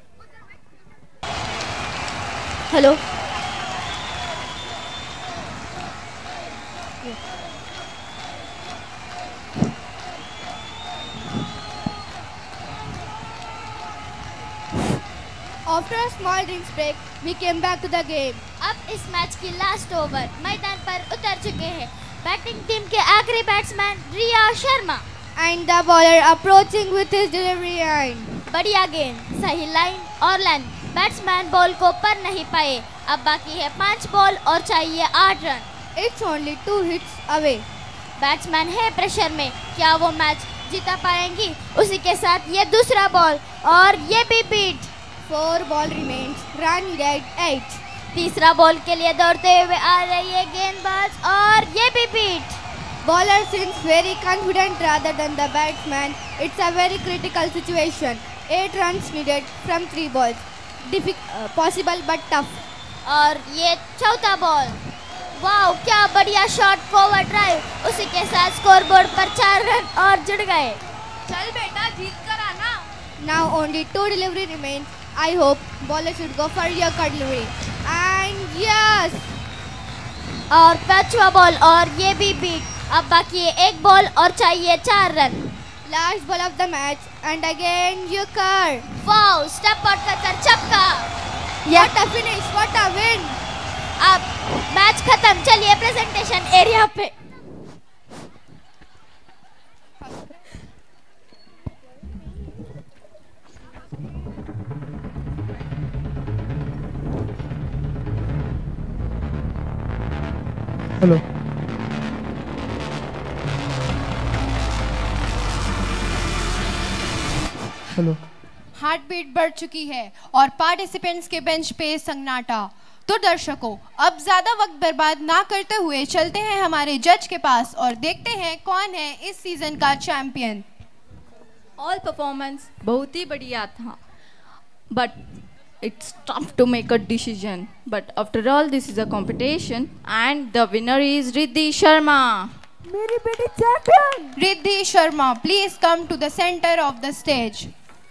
Hello After a small drinks break, we came back to the game. अब इस मैच की लास्ट ओवर मैदान पर उतर चुके हैं। बैटिंग टीम के आखिरी batsman Riya Sharma And the bowler approaching with his delivery line. बढ़िया गेंद, सही लाइन और लेंथ। बैट्समैन बॉल को पर नहीं पाए। अब बाकी है पांच बॉल और चाहिए आठ run. It's only two hits away. Batsman है प्रेशर में, क्या वो मैच जीता पाएंगी? उसी के साथ ये दूसरा बॉल और ये भी beat. Four ball remains. Run rate eight. तीसरा बॉल के लिए दौड़ते हुए आ रही है गेंदबाज और ये भी beat. Bowler seems very confident rather than the batsman. It's a very critical situation. Eight runs needed from three balls. Diffi- uh, possible but tough. और ये चौथा बॉल। वाओ, क्या बढ़िया शॉट, फॉरवर्ड ड्राइव। उसी के साथ स्कोरबोर्ड पर चार रन और जुड़ गए। चल बेटा, जीत कर आना। Now only two delivery remains. I hope bowler should go for your delivery. And yes. और पांचवा बॉल और ये भी बीट। अब बाकी है एक बॉल और चाहिए चार run. Last ball of the match and again you car. Wow, step out का कर छक्का। What a finish, what a win. अब मैच खत्म, चलिए प्रेजेंटेशन एरिया पे। हेलो हेलो हार्ट बीट बढ़ चुकी है और पार्टिसिपेंट्स के बेंच पे सन्नाटा। तो दर्शकों, अब ज्यादा वक्त बर्बाद ना करते हुए चलते हैं हमारे जज के पास और देखते हैं कौन है इस सीजन का चैंपियन। ऑल परफॉर्मेंस बहुत ही बढ़िया था, but it's tough to make a decision. But after all, this is a competition, and the winner is Riddhi Sharma. मेरी बेटी champion Riddhi Sharma, please come to the center of the stage.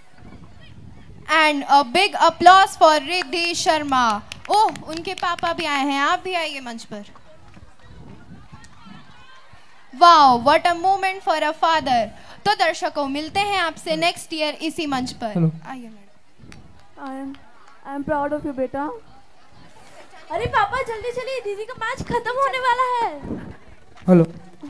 And a big applause for Riddhi Sharma. Oh, उनके पापा भी आए हैं, आप भी आइए मंच पर। Wow, what a moment for a father. तो दर्शकों, मिलते हैं आपसे नेक्स्ट ईयर इसी मंच पर। आइए madam. I am I am proud of you बेटा। अरे पापा जल्दी चलिए, दीदी का मैच खत्म होने वाला है। Hello.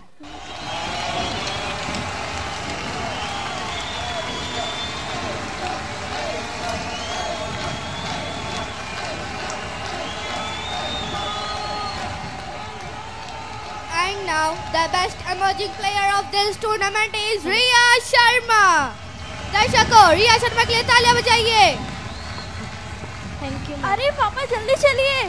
And now the best emerging player of this tournament is Riya Sharma. दर्शकों, रिया शर्मा के लिए तालियां बजाइए। Thank you. अरे पापा जल्दी चलिए।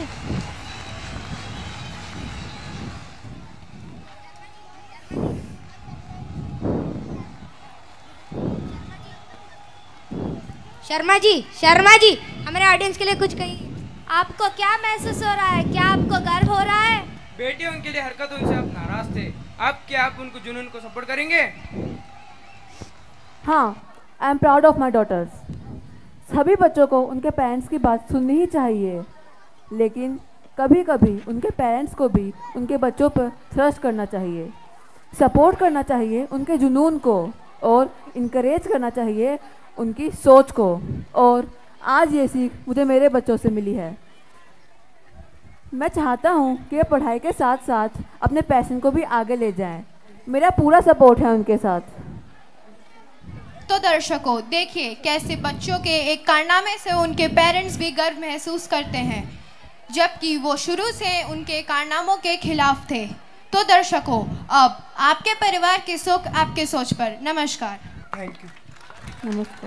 शर्मा जी, शर्मा जी, हमारे ऑडियंस के लिए कुछ कहिए। आपको क्या महसूस हो रहा है? क्या आपको गर्व हो रहा है? बेटियों के लिए हरकतों से आप नाराज थे, अब क्या आप उनको जुनून को सपोर्ट करेंगे? हाँ, I am proud of my daughters. सभी बच्चों को उनके पेरेंट्स की बात सुननी ही चाहिए, लेकिन कभी कभी उनके पेरेंट्स को भी उनके बच्चों पर ट्रस्ट करना चाहिए, सपोर्ट करना चाहिए उनके जुनून को, और इनकरेज करना चाहिए उनकी सोच को। और आज ये सीख मुझे मेरे बच्चों से मिली है। मैं चाहता हूँ कि वे पढ़ाई के साथ साथ अपने पैशन को भी आगे ले जाएं। मेरा पूरा सपोर्ट है उनके साथ। तो दर्शकों, देखिए कैसे बच्चों के एक कारनामे से उनके पेरेंट्स भी गर्व महसूस करते हैं, जबकि वो शुरू से उनके कारनामों के खिलाफ थे। तो दर्शकों, अब आपके परिवार की सुख आपके सोच पर। नमस्कार। Thank you. नमस्कार।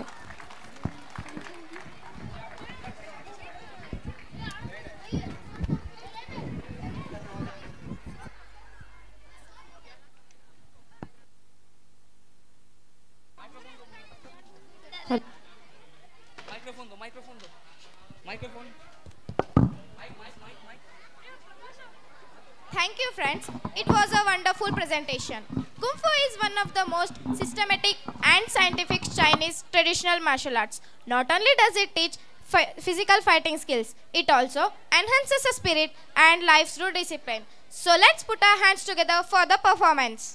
माइक्रोफोन दो, माइक्रोफोन दो, microphone. Thank you, friends. It was a wonderful presentation. Kung Fu is one of the most systematic and scientific Chinese traditional martial arts. Not only does it teach fi physical fighting skills, it also enhances the spirit and life through discipline. So let's put our hands together for the performance.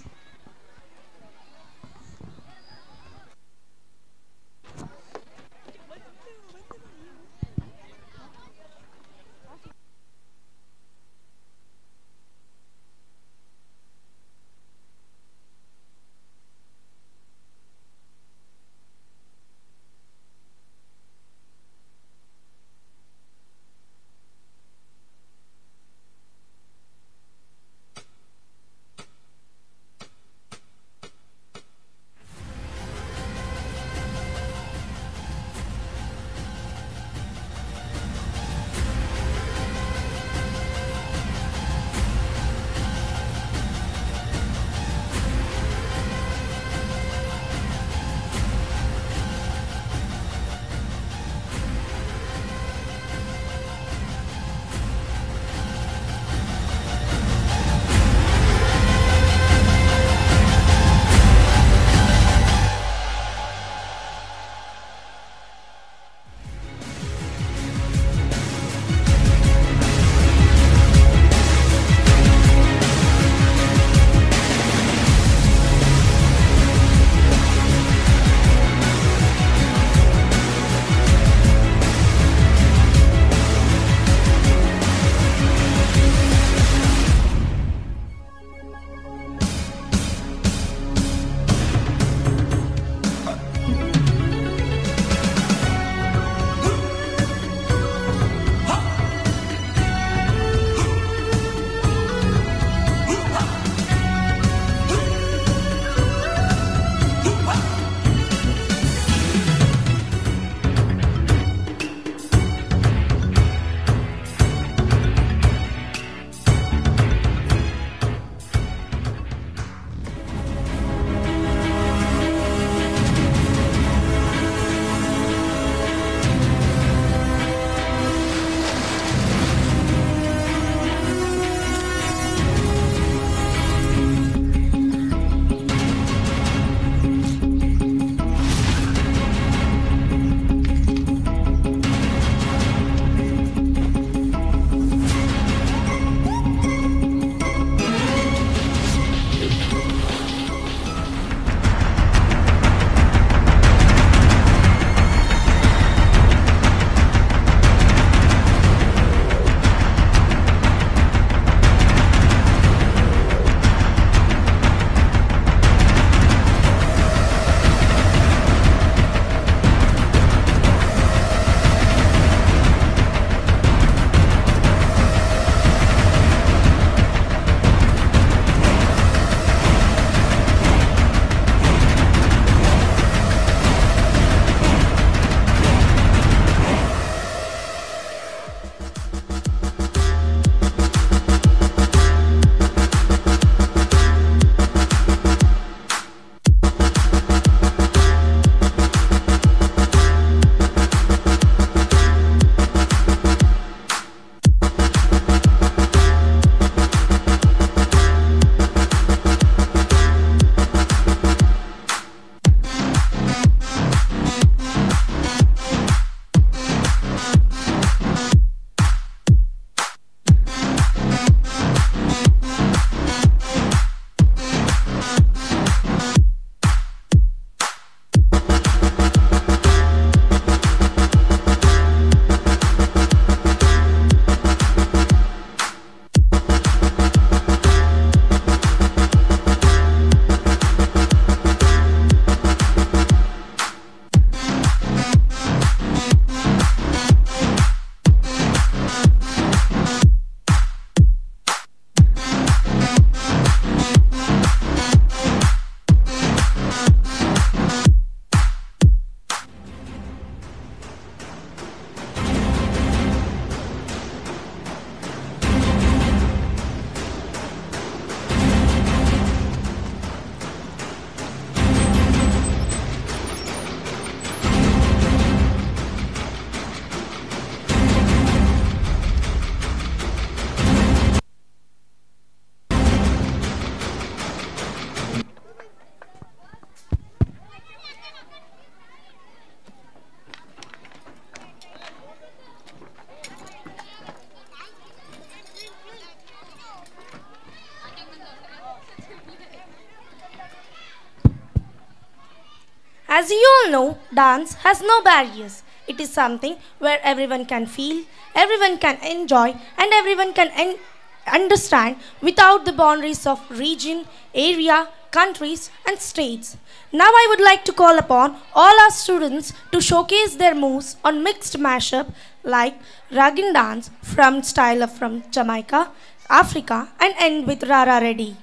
As you all know, dance has no barriers. It is something where everyone can feel, everyone can enjoy, and everyone can en- understand without the boundaries of region, area, countries, and states. Now I would like to call upon all our students to showcase their moves on mixed mashup like Ragin dance from style of from Jamaica, Africa, and end with Rara Reddy.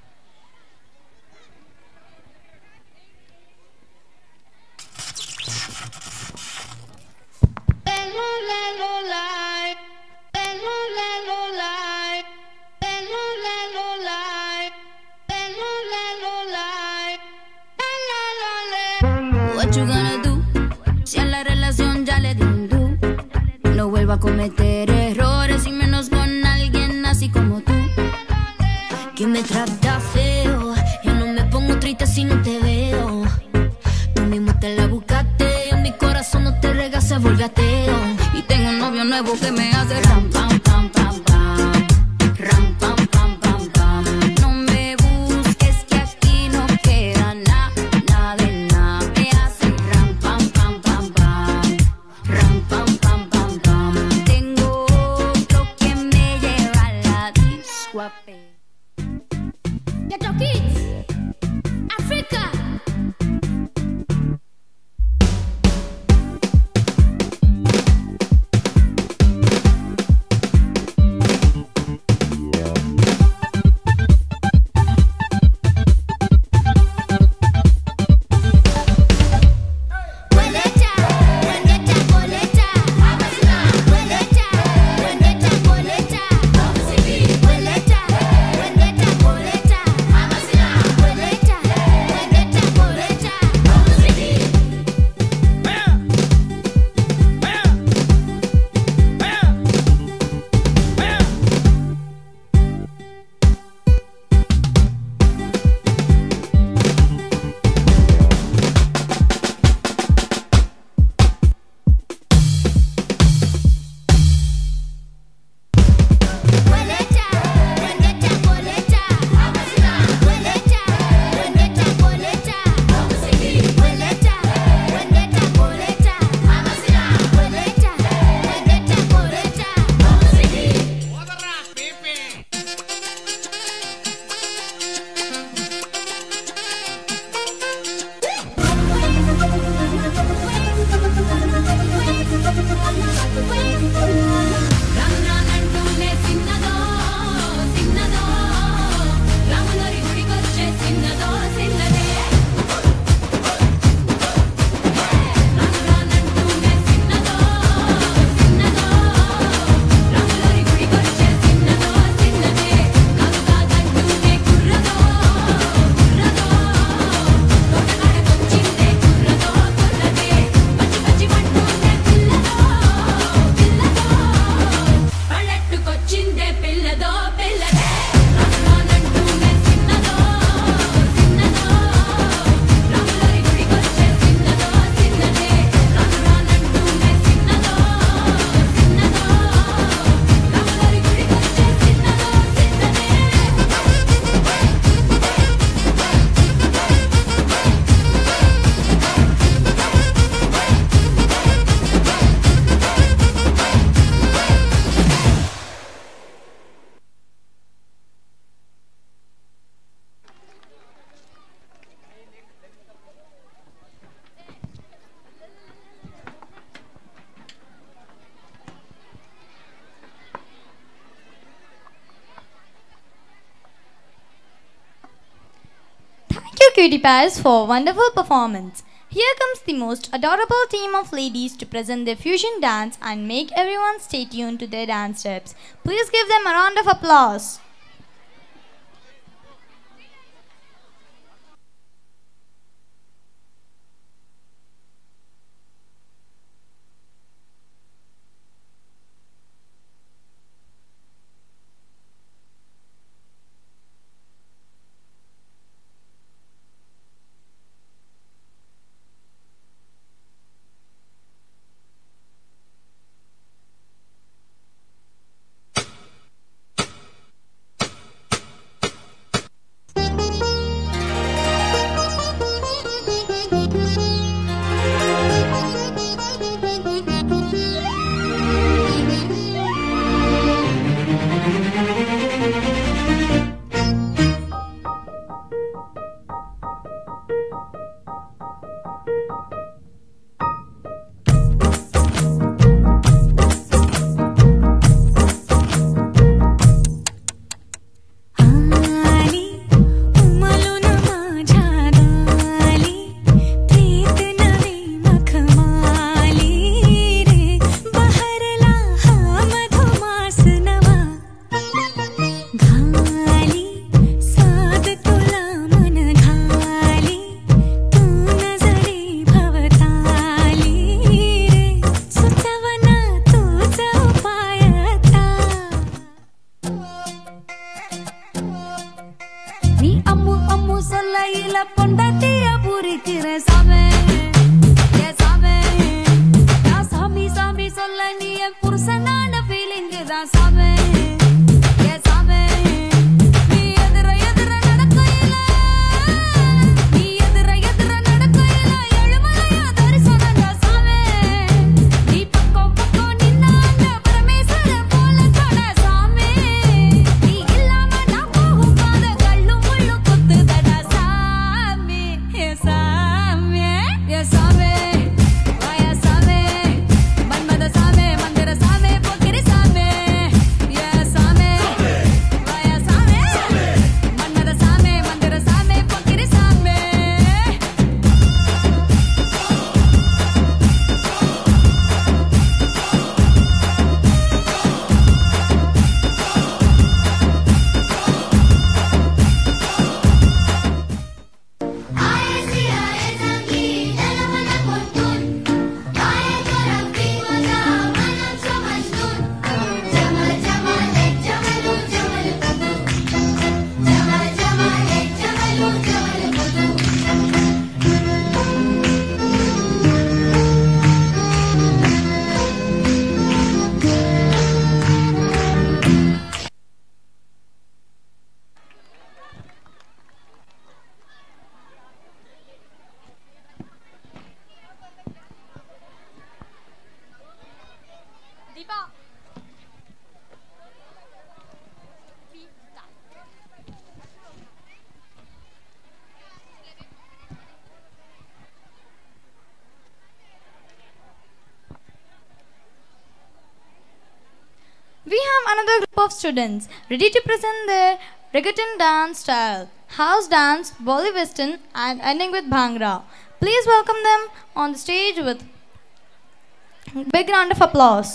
What you gonna do? Si a la relación ya le di un do. No vuelvo a cometer errores y menos con alguien así como tú, que me trata feo. Yo no me pongo triste si no te veo. Tú mismo te la buscaste. En mi corazón no te rega, se vuelve ateo. Y tengo un novio nuevo que me hace ram pam pam pam pam. Ram pam pam pam pam. No me busques que aquí no queda nada, nada de nada. Me hace ram pam pam pam pam. Ram pam pam pam pam. Tengo otro que me lleva a la disco a pe- Ghetto Kids, Africa. Cutie Pies for wonderful performance. Here comes the most adorable team of ladies to present their fusion dance and make everyone stay tuned to their dance steps. Please give them a round of applause. நீ அம்மு அம்மு சொல்ல இல்ல பொண்டாட்டிய புரிக்கிற சாமே ஏ சாமே நான் சாமி சாமி சொல்ல நீ என் புருஷனான feeling தான் சாமே ஏ சாமே நீ எதிர எதிர நடக்கையில நீ எதிர எதிர நடக்கையில எழுமலையா தரிசனம் தான் சாமே நீ பக்கம் பக்கம் நின்னா அந்த பரமேஸ்வர போல தொட சாமே நீ இல்லாம நான் போகும் பாத கள்ளு முள்ளு குத்துதடா சாமி ஏ சாமி ஏ சாமி வாயா சாமி மன்மத சாமி மந்திர சாமி பொக்கிரி சாமி ஏ சாமி வாயா சாமி மன்மத சாமி மந்திர சாமி பொக்கிரி சாமி We have another group of students ready to present their reggaeton dance style, house dance, Bolly western and ending with Bhangra. Please welcome them on the stage with big round of applause.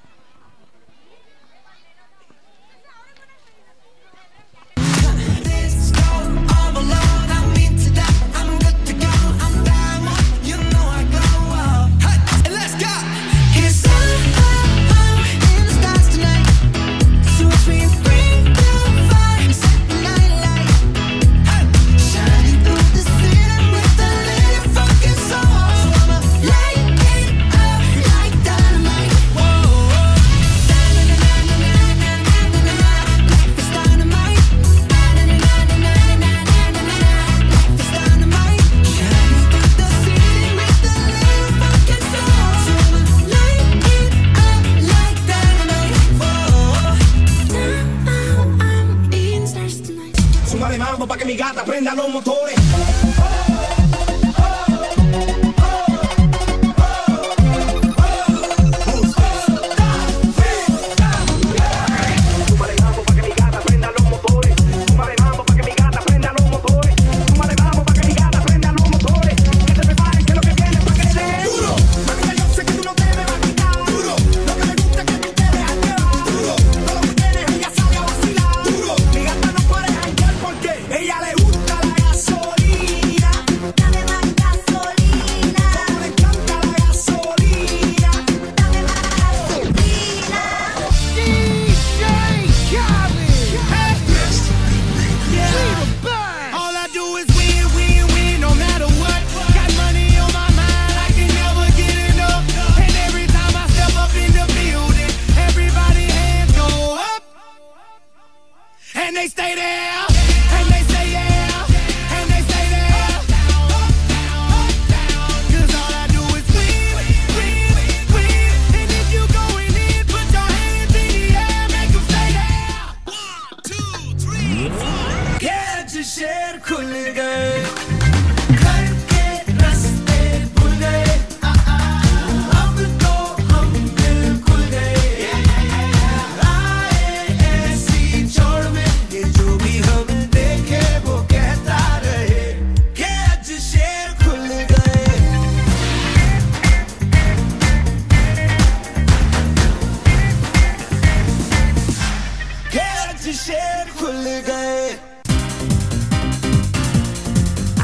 Súmale mambo pa' que mi gata prenda los motores. And they stay there, and they say yeah, and they stay there. Cause all I do is win, win, win. And if you going in, put your hands in the air, make them stay there. One, two, three, four. Catch a shed, khul gaye. Ghar ke raste bhul gaye. Ab to hum bilkul gaye. Aaye aisi chod mein. जो भी हम देखे वो कहता रहे कि आज शेर खुल गए कि आज शेर खुल गए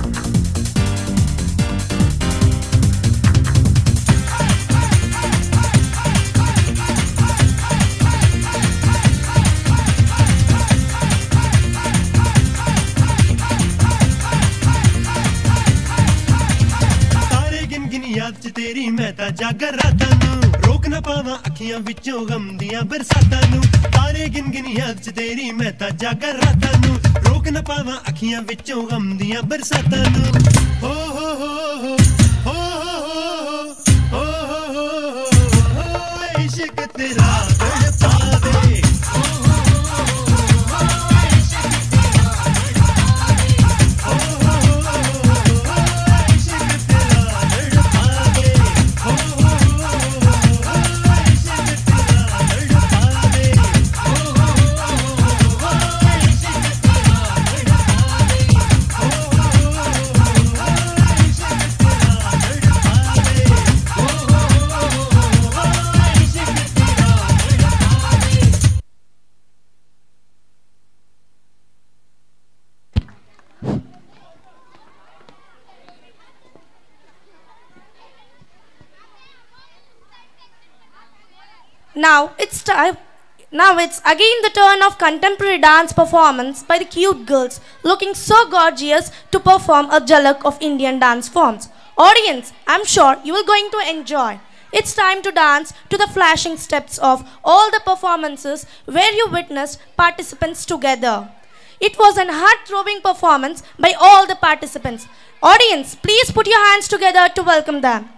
तेरी मैं ता जागर रातां नू रोक ना पावां अखियां विचों गम दियां बरसातां नू तारे गिन गिन याद च तेरी मैं ता जागर रातां नू रोक ना पावां अखियां विचों गम दियां बरसातां नू हो हो हो हो हो हो हो हो इश्क तेरा तड़पावे Now it's time. Now it's again the turn of contemporary dance performance by the cute girls looking so gorgeous to perform a jhalak of Indian dance forms. Audience, I'm sure you are going to enjoy. It's time to dance to the flashing steps of all the performances where you witnessed participants together. It was an heart-throbbing performance by all the participants. Audience, please put your hands together to welcome them.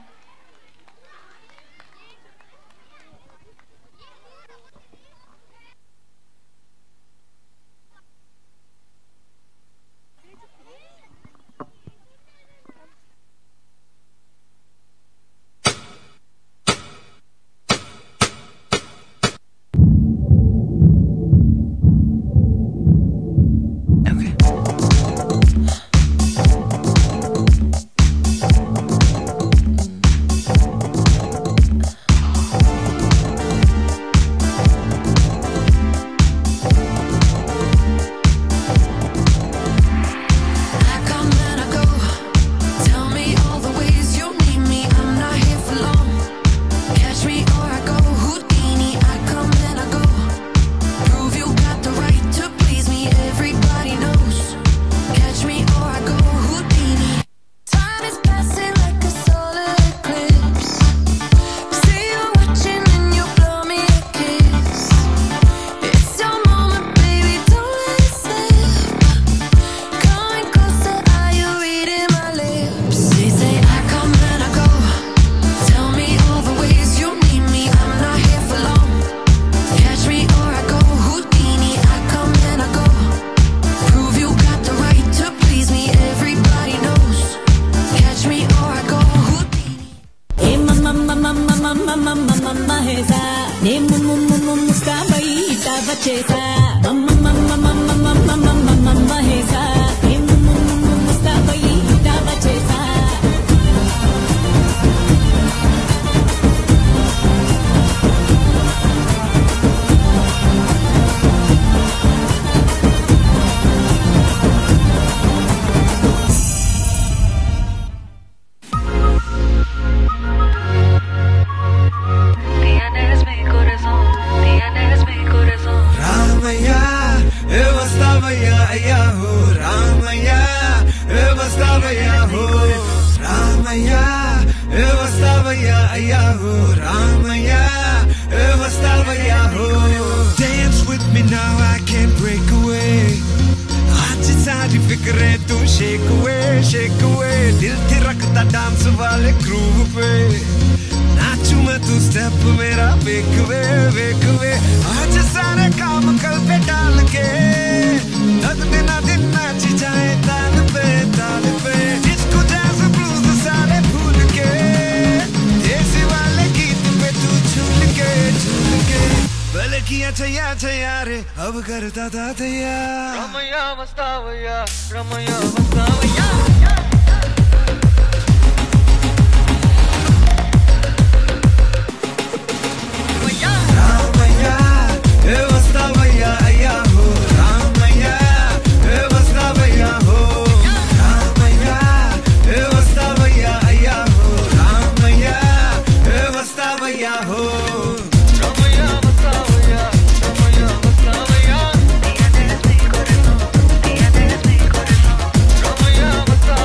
Ramaya,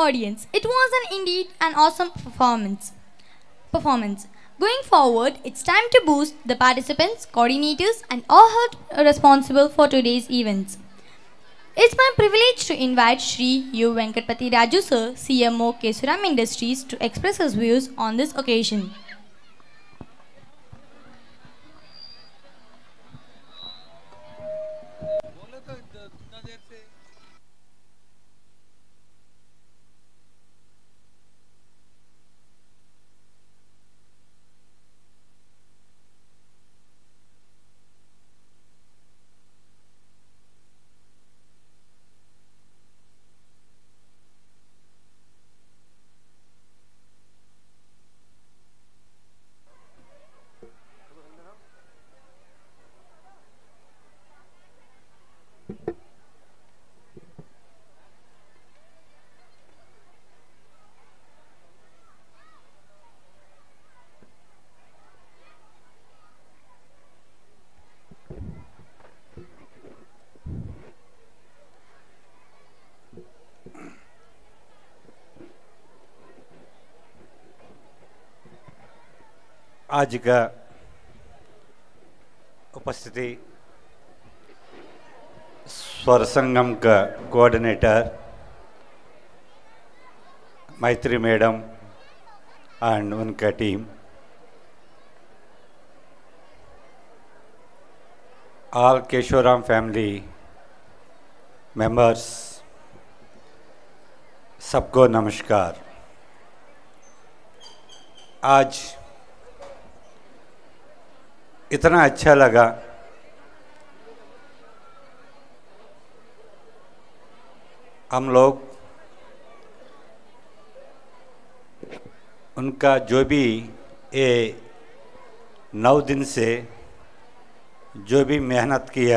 audience. It was an indeed an awesome performance. Performance. Going forward, it's time to boost the participants, coordinators, and all who are responsible for today's events. It's my privilege to invite Shri U. Venkatpati Raju Sir, C M O Kesuram Industries, to express his views on this occasion. आज का उपस्थिति स्वर संगम का coordinator Maitri madam and उनका team, all Keshoram family members, सबको नमस्कार। आज इतना अच्छा लगा हम लोग उनका जो भी ये नौ दिन से जो भी मेहनत किया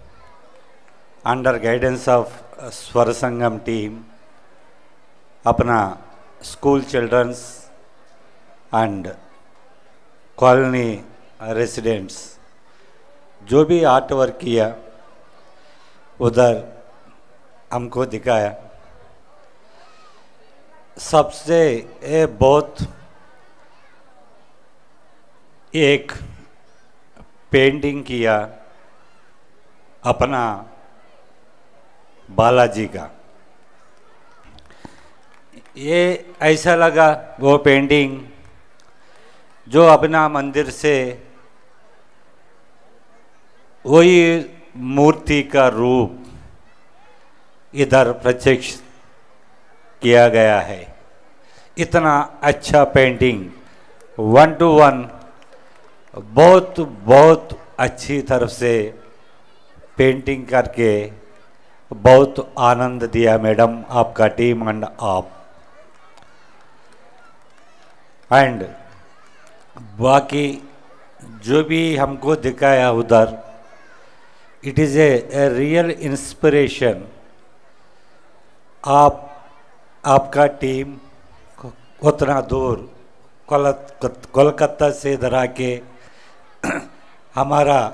under guidance of Swar Sangam team, अपना school childrens and colony residents जो भी आर्ट वर्क किया उधर हमको दिखाया। सबसे ये बहुत एक पेंटिंग किया अपना बालाजी का, ये ऐसा लगा वो पेंटिंग जो अपना मंदिर से वही मूर्ति का रूप इधर प्रत्यक्ष किया गया है। इतना अच्छा पेंटिंग वन टू वन बहुत बहुत अच्छी तरफ से पेंटिंग करके बहुत आनंद दिया मैडम, आपका टीम एंड आप। एंड बाकी जो भी हमको दिखाया उधर, it is a real inspiration. आप आपका टीम उतना दूर कोलकाता से इधर आके हमारा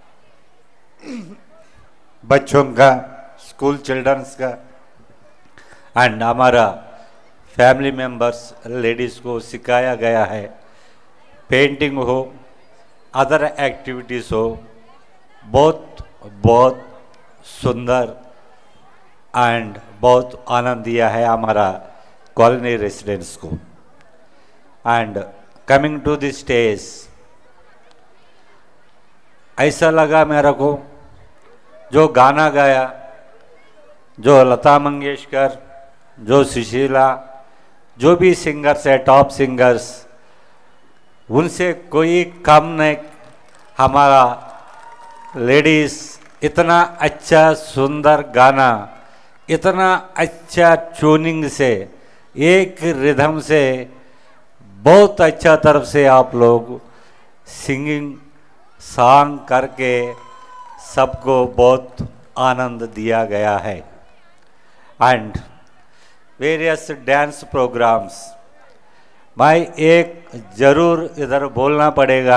बच्चों का, स्कूल चिल्ड्रंस का एंड हमारा फैमिली मेंबर्स लेडीज़ को सिखाया गया है। पेंटिंग हो, अदर एक्टिविटीज़ हो, बहुत बहुत सुंदर एंड बहुत आनंद दिया है हमारा कॉलोनी रेसिडेंट्स को। And coming to the stage, ऐसा लगा मेरे को जो गाना गाया, जो लता मंगेशकर, जो सुशीला, जो भी सिंगर्स है टॉप सिंगर्स, उनसे कोई कम नहीं। हमारा लेडीज़ इतना अच्छा सुंदर गाना, इतना अच्छा ट्यूनिंग से, एक रिदम से बहुत अच्छा तरफ से आप लोग सिंगिंग सॉन्ग करके सबको बहुत आनंद दिया गया है। एंड वेरियस डांस प्रोग्राम्स, मैं एक जरूर इधर बोलना पड़ेगा,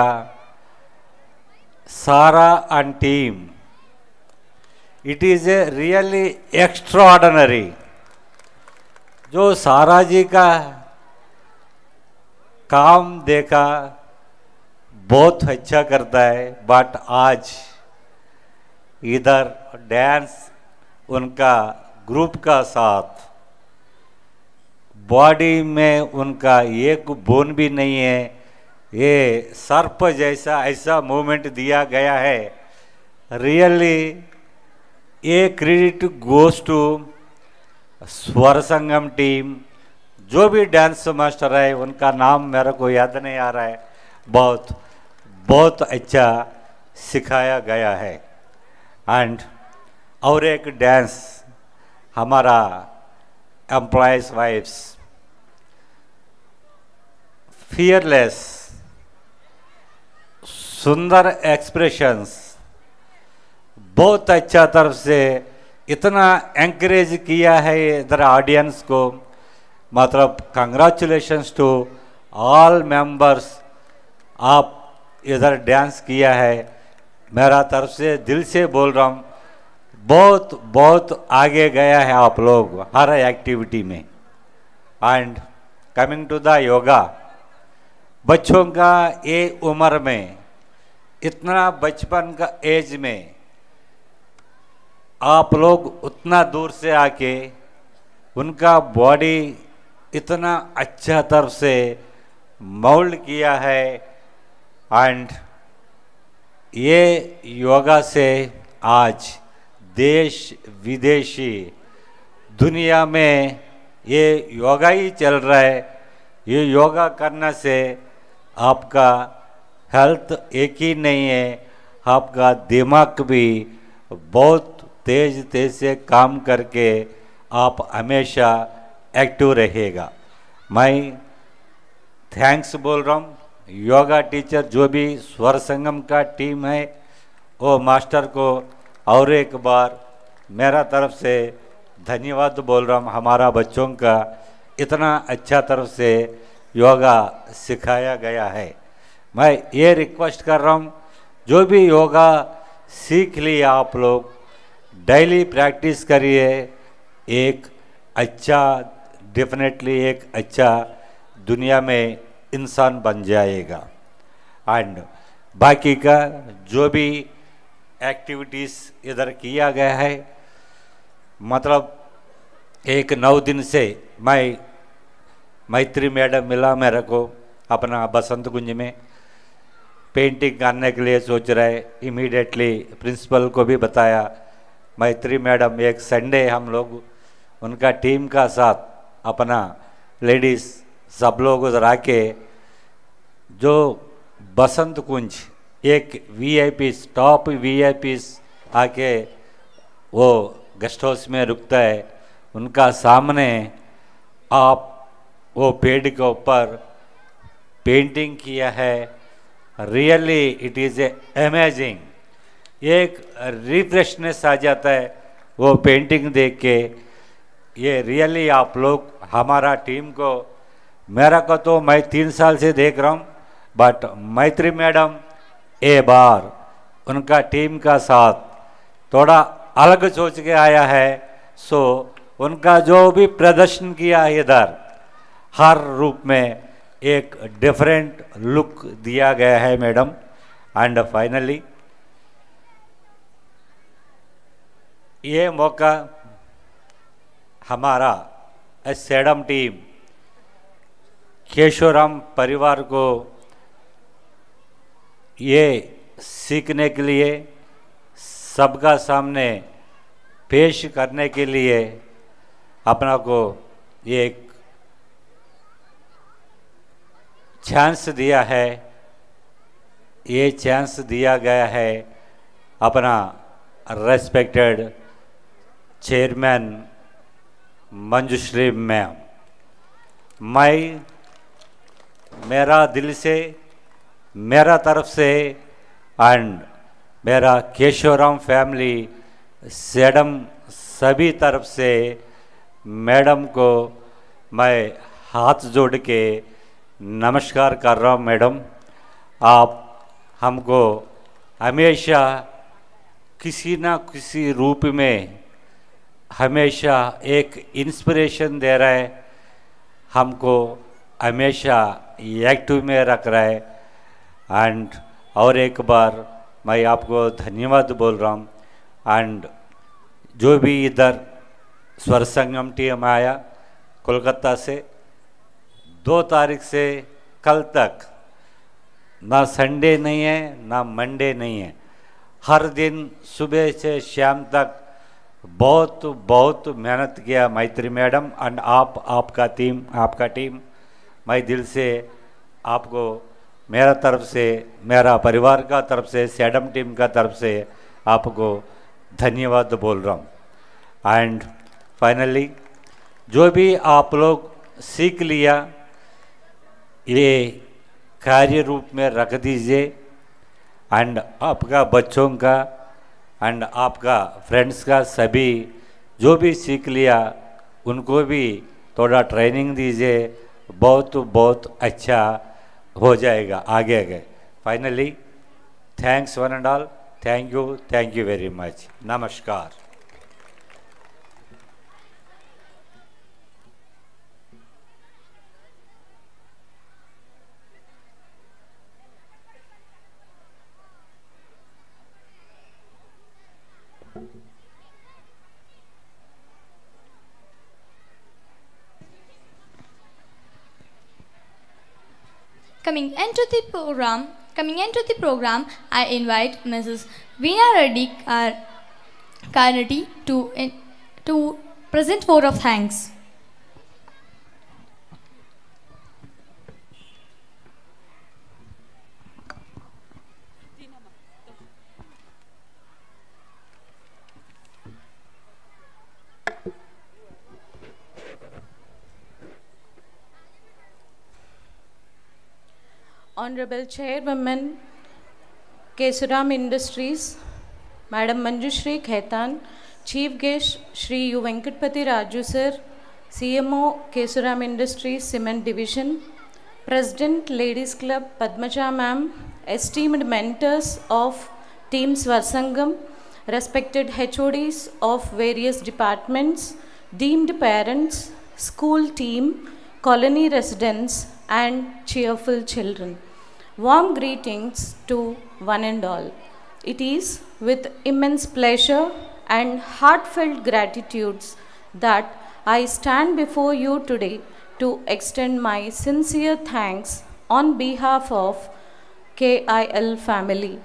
सारा and team, it is a really extraordinary. जो सारा जी का काम देखा बहुत अच्छा करता है, बट आज इधर डांस उनका ग्रुप का साथ बॉडी में उनका एक बोन भी नहीं है, ये सर्प जैसा ऐसा मूवमेंट दिया गया है। रियली ये क्रेडिट गोज टू स्वर संगम टीम। जो भी डांस मास्टर है उनका नाम मेरे को याद नहीं आ रहा है, बहुत बहुत अच्छा सिखाया गया है। एंड और एक डांस हमारा एम्प्लॉयज वाइफ्स फियरलेस, सुंदर एक्सप्रेशंस, बहुत अच्छा तरफ से इतना एंकरेज किया है इधर ऑडियंस को। मतलब कंग्रेचुलेशंस टू ऑल मेंबर्स, आप इधर डांस किया है, मेरा तरफ से दिल से बोल रहा हूँ, बहुत बहुत आगे गया है आप लोग हर एक्टिविटी में। And coming to the yoga, बच्चों का ये उम्र में, इतना बचपन का एज में आप लोग उतना दूर से आके उनका बॉडी इतना अच्छा तरफ से मोल्ड किया है। एंड ये योगा से आज देश विदेशी दुनिया में ये योगा ही चल रहा है। ये योगा करने से आपका हेल्थ एक ही नहीं है, आपका दिमाग भी बहुत तेज तेज से काम करके आप हमेशा एक्टिव रहेगा। मैं थैंक्स बोल रहा हूँ योगा टीचर जो भी स्वर संगम का टीम है वो मास्टर को और एक बार मेरा तरफ से धन्यवाद बोल रहा हूँ। हमारा बच्चों का इतना अच्छा तरफ से योगा सिखाया गया है। मैं ये रिक्वेस्ट कर रहा हूँ जो भी योगा सीख लिया आप लोग डेली प्रैक्टिस करिए, एक अच्छा डेफिनेटली एक अच्छा दुनिया में इंसान बन जाएगा। एंड बाकी का जो भी एक्टिविटीज़ इधर किया गया है, मतलब एक नौ दिन से मैं मैत्री मैडम मिला मेरे को अपना बसंत कुंज में, पेंटिंग करने के लिए सोच रहे, इमीडिएटली प्रिंसिपल को भी बताया। मैत्री मैडम एक संडे हम लोग उनका टीम का साथ अपना लेडीज़ सब लोग उधर आके जो बसंत कुंज एक वीआईपी टॉप वीआईपी आके वो गेस्ट हाउस में रुकता है, उनका सामने आप वो पेड़ के ऊपर पेंटिंग किया है। Really it is a amazing, एक रिफ्रेशनेस आ जाता है वो पेंटिंग देख के। ये रियली आप लोग हमारा टीम को, मेरा को तो मैं तीन साल से देख रहा हूँ, बट मैत्री मैडम ए बार उनका टीम का साथ थोड़ा अलग सोच के आया है। सो उनका जो भी प्रदर्शन किया इधर हर रूप में एक डिफरेंट लुक दिया गया है मैडम। एंड फाइनली ये मौका हमारा सेडम टीम केशोराम परिवार को ये सीखने के लिए सबका सामने पेश करने के लिए अपना को एक चांस दिया है। ये चांस दिया गया है अपना रेस्पेक्टेड चेयरमैन मंजुश्री मैम। मैं मेरा दिल से, मेरा तरफ से एंड मेरा केशोराम फैमिली सेडम सभी तरफ से मैडम को मैं हाथ जोड़ के नमस्कार कर रहा हूँ। मैडम, आप हमको हमेशा किसी ना किसी रूप में हमेशा एक इंस्पिरेशन दे रहा है। हमको हमेशा एक्टिव में रख रहा है। एंड और एक बार मैं आपको धन्यवाद बोल रहा हूँ। एंड जो भी इधर स्वर संगम टीम आया कोलकाता से, दो तारीख से कल तक ना संडे नहीं है ना मंडे नहीं है, हर दिन सुबह से शाम तक बहुत बहुत मेहनत किया मैत्री मैडम एंड आप आपका टीम आपका टीम। मैं दिल से आपको मेरा तरफ से, मेरा परिवार का तरफ से, सैडम टीम का तरफ से आपको धन्यवाद बोल रहा हूँ। एंड फाइनली जो भी आप लोग सीख लिया ये कार्य रूप में रख दीजिए। एंड आपका बच्चों का एंड आपका फ्रेंड्स का सभी जो भी सीख लिया उनको भी थोड़ा ट्रेनिंग दीजिए, बहुत बहुत अच्छा हो जाएगा आगे आगे। Finally thanks one and all, thank you thank you very much, नमस्कार। Coming into the program, coming into the program, I invite Missus Veena Reddy Kar Karnati to to present vote of thanks. Honorable Chairwoman, Kesuram Industries, Madam Manjushri Khaitan, Chief Guest Shri U Venkatpati Raju Sir, C M O Kesuram Industries Cement Division, President Ladies Club Padmaja Ma'am, esteemed mentors of Team Swarsangam, respected H O Ds of various departments, deemed parents, school team, colony residents, and cheerful children. Warm greetings to one and all. It is with immense pleasure and heartfelt gratitudes that I stand before you today to extend my sincere thanks on behalf of K I L family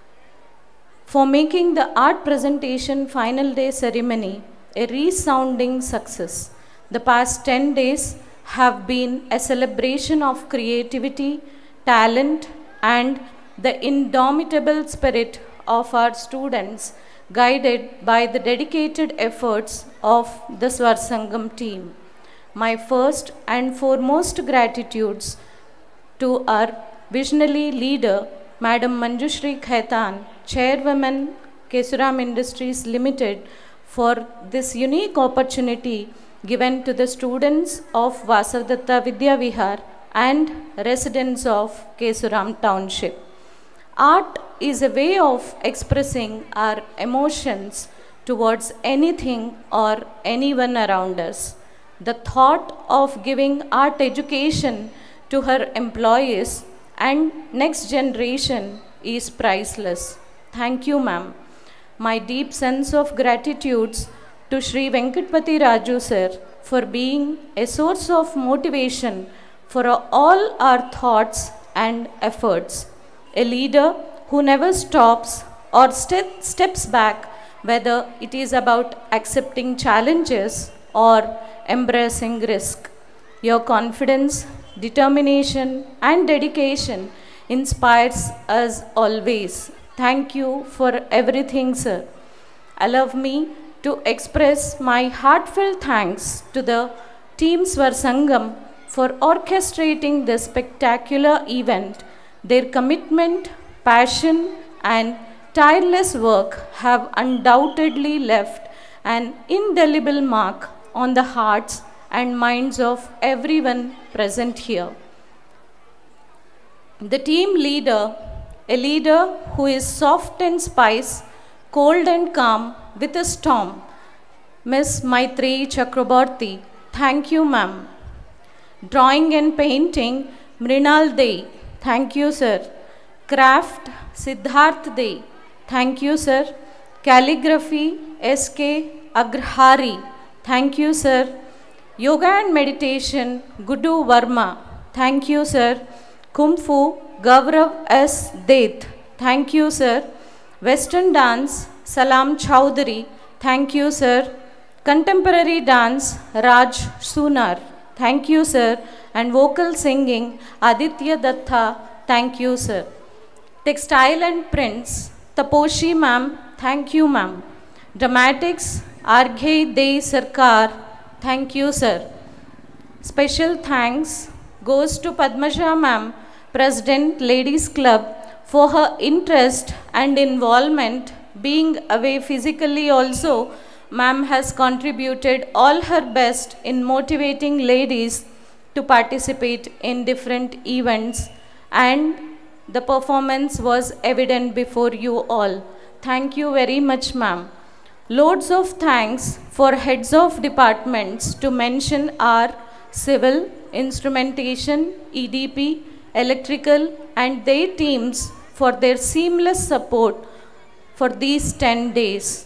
for making the art presentation final day ceremony a resounding success. The past ten days have been a celebration of creativity, talent, and the indomitable spirit of our students, guided by the dedicated efforts of the Swarsangam team. My first and foremost gratitudes to our visionary leader, Madam Manjushri Khaitan, Chairwoman, Kesuram Industries Limited, for this unique opportunity given to the students of Vasavdatta Vidya Vihar and residents of Kesuram Township. Art is a way of expressing our emotions towards anything or anyone around us. The thought of giving art education to her employees and next generation is priceless. Thank you, ma'am. My deep sense of gratitude to Shri Venkatpati Raju sir for being a source of motivation for all our thoughts and efforts. A leader who never stops or step, steps back, whether it is about accepting challenges or embracing risk. Your confidence, determination, and dedication inspires us always. Thank you for everything, sir. Allow me to express my heartfelt thanks to the Team Swarsangam for orchestrating this spectacular event. Their commitment, passion, and tireless work have undoubtedly left an indelible mark on the hearts and minds of everyone present here. The team leader, a leader who is soft and spice, cold and calm with a storm, Miss Maitreyi Chakraborty. Thank you, ma'am. Drawing and Painting, Mrinal De. Thank you, sir. Craft, Siddharth De. Thank you, sir. Calligraphy, S K Agrahari. Thank you, sir. Yoga and Meditation, Gudu Verma. Thank you, sir. Kung Fu, Gaurav S. Det. Thank you, sir. Western Dance, Salam Chowdhury. Thank you, sir. Contemporary Dance, Raj Sunar. Thank you, sir. And Vocal Singing, Aditya Datta. Thank you, sir. Textile and Prints, Taposhi ma'am. Thank you, ma'am. Dramatics, Arghey De Sarkar. Thank you, sir. Special thanks goes to Padmaja ma'am, President Ladies Club, for her interest and involvement. Being away physically also, ma'am has contributed all her best in motivating ladies to participate in different events, and the performance was evident before you all. Thank you very much, ma'am. Loads of thanks for heads of departments to mention are Civil, Instrumentation, E D P, Electrical, and their teams for their seamless support for these ten days.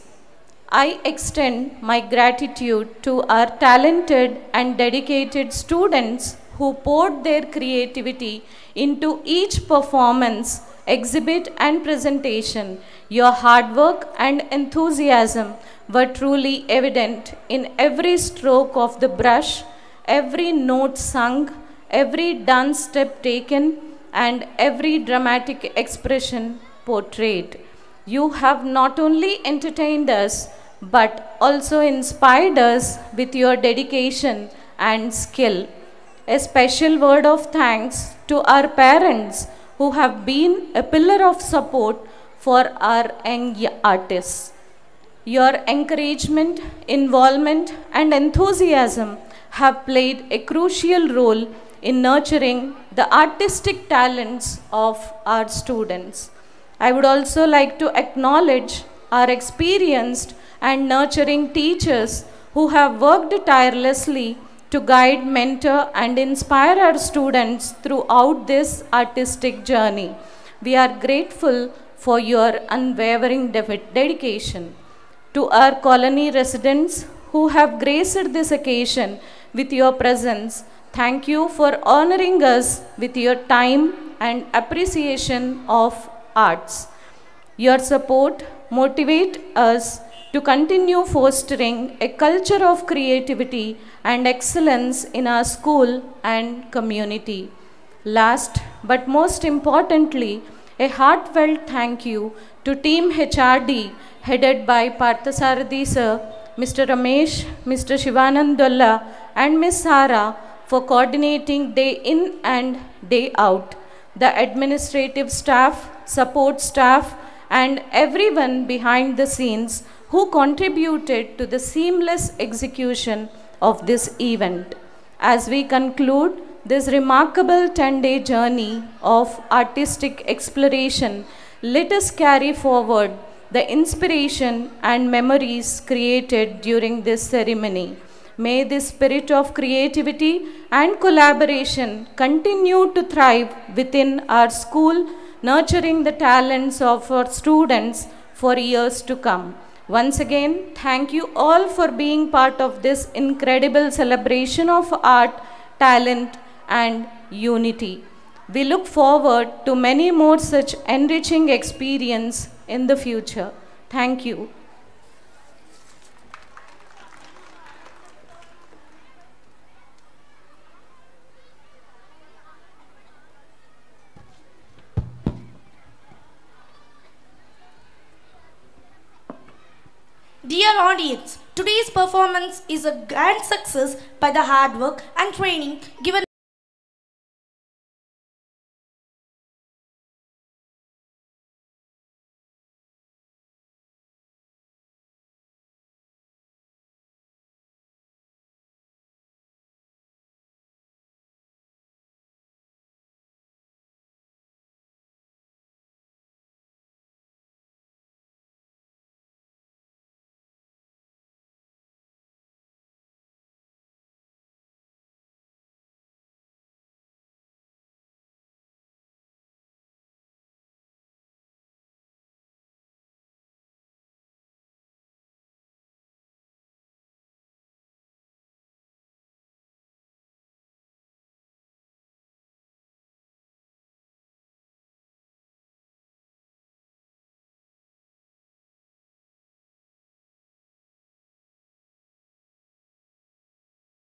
I extend my gratitude to our talented and dedicated students who poured their creativity into each performance, exhibit, and presentation. Your hard work and enthusiasm were truly evident in every stroke of the brush, every note sung, every dance step taken, and every dramatic expression portrayed. You have not only entertained us, but also inspired us with your dedication and skill. A special word of thanks to our parents who have been a pillar of support for our young artists. Your encouragement, involvement, and enthusiasm have played a crucial role in nurturing the artistic talents of our students. I would also like to acknowledge our experienced and nurturing teachers who have worked tirelessly to guide, mentor, and inspire our students throughout this artistic journey. We are grateful for your unwavering dedication. To our colony residents who have graced this occasion with your presence, thank you for honoring us with your time and appreciation of arts. Your support motivates us to continue fostering a culture of creativity and excellence in our school and community. Last but most importantly, a heartfelt thank you to Team H R D headed by Parthasarathi sir, Mister Ramesh, Mister Shivanand Dolla, and Miss Sara for coordinating day in and day out. The administrative staff, support staff, and everyone behind the scenes who contributed to the seamless execution of this event. As we conclude this remarkable ten-day journey of artistic exploration, let us carry forward the inspiration and memories created during this ceremony. May this spirit of creativity and collaboration continue to thrive within our school, nurturing the talents of our students for years to come. Once again, thank you all for being part of this incredible celebration of art, talent, and unity. We look forward to many more such enriching experiences in the future. Thank you. Dear audience, today's performance is a grand success by the hard work and training given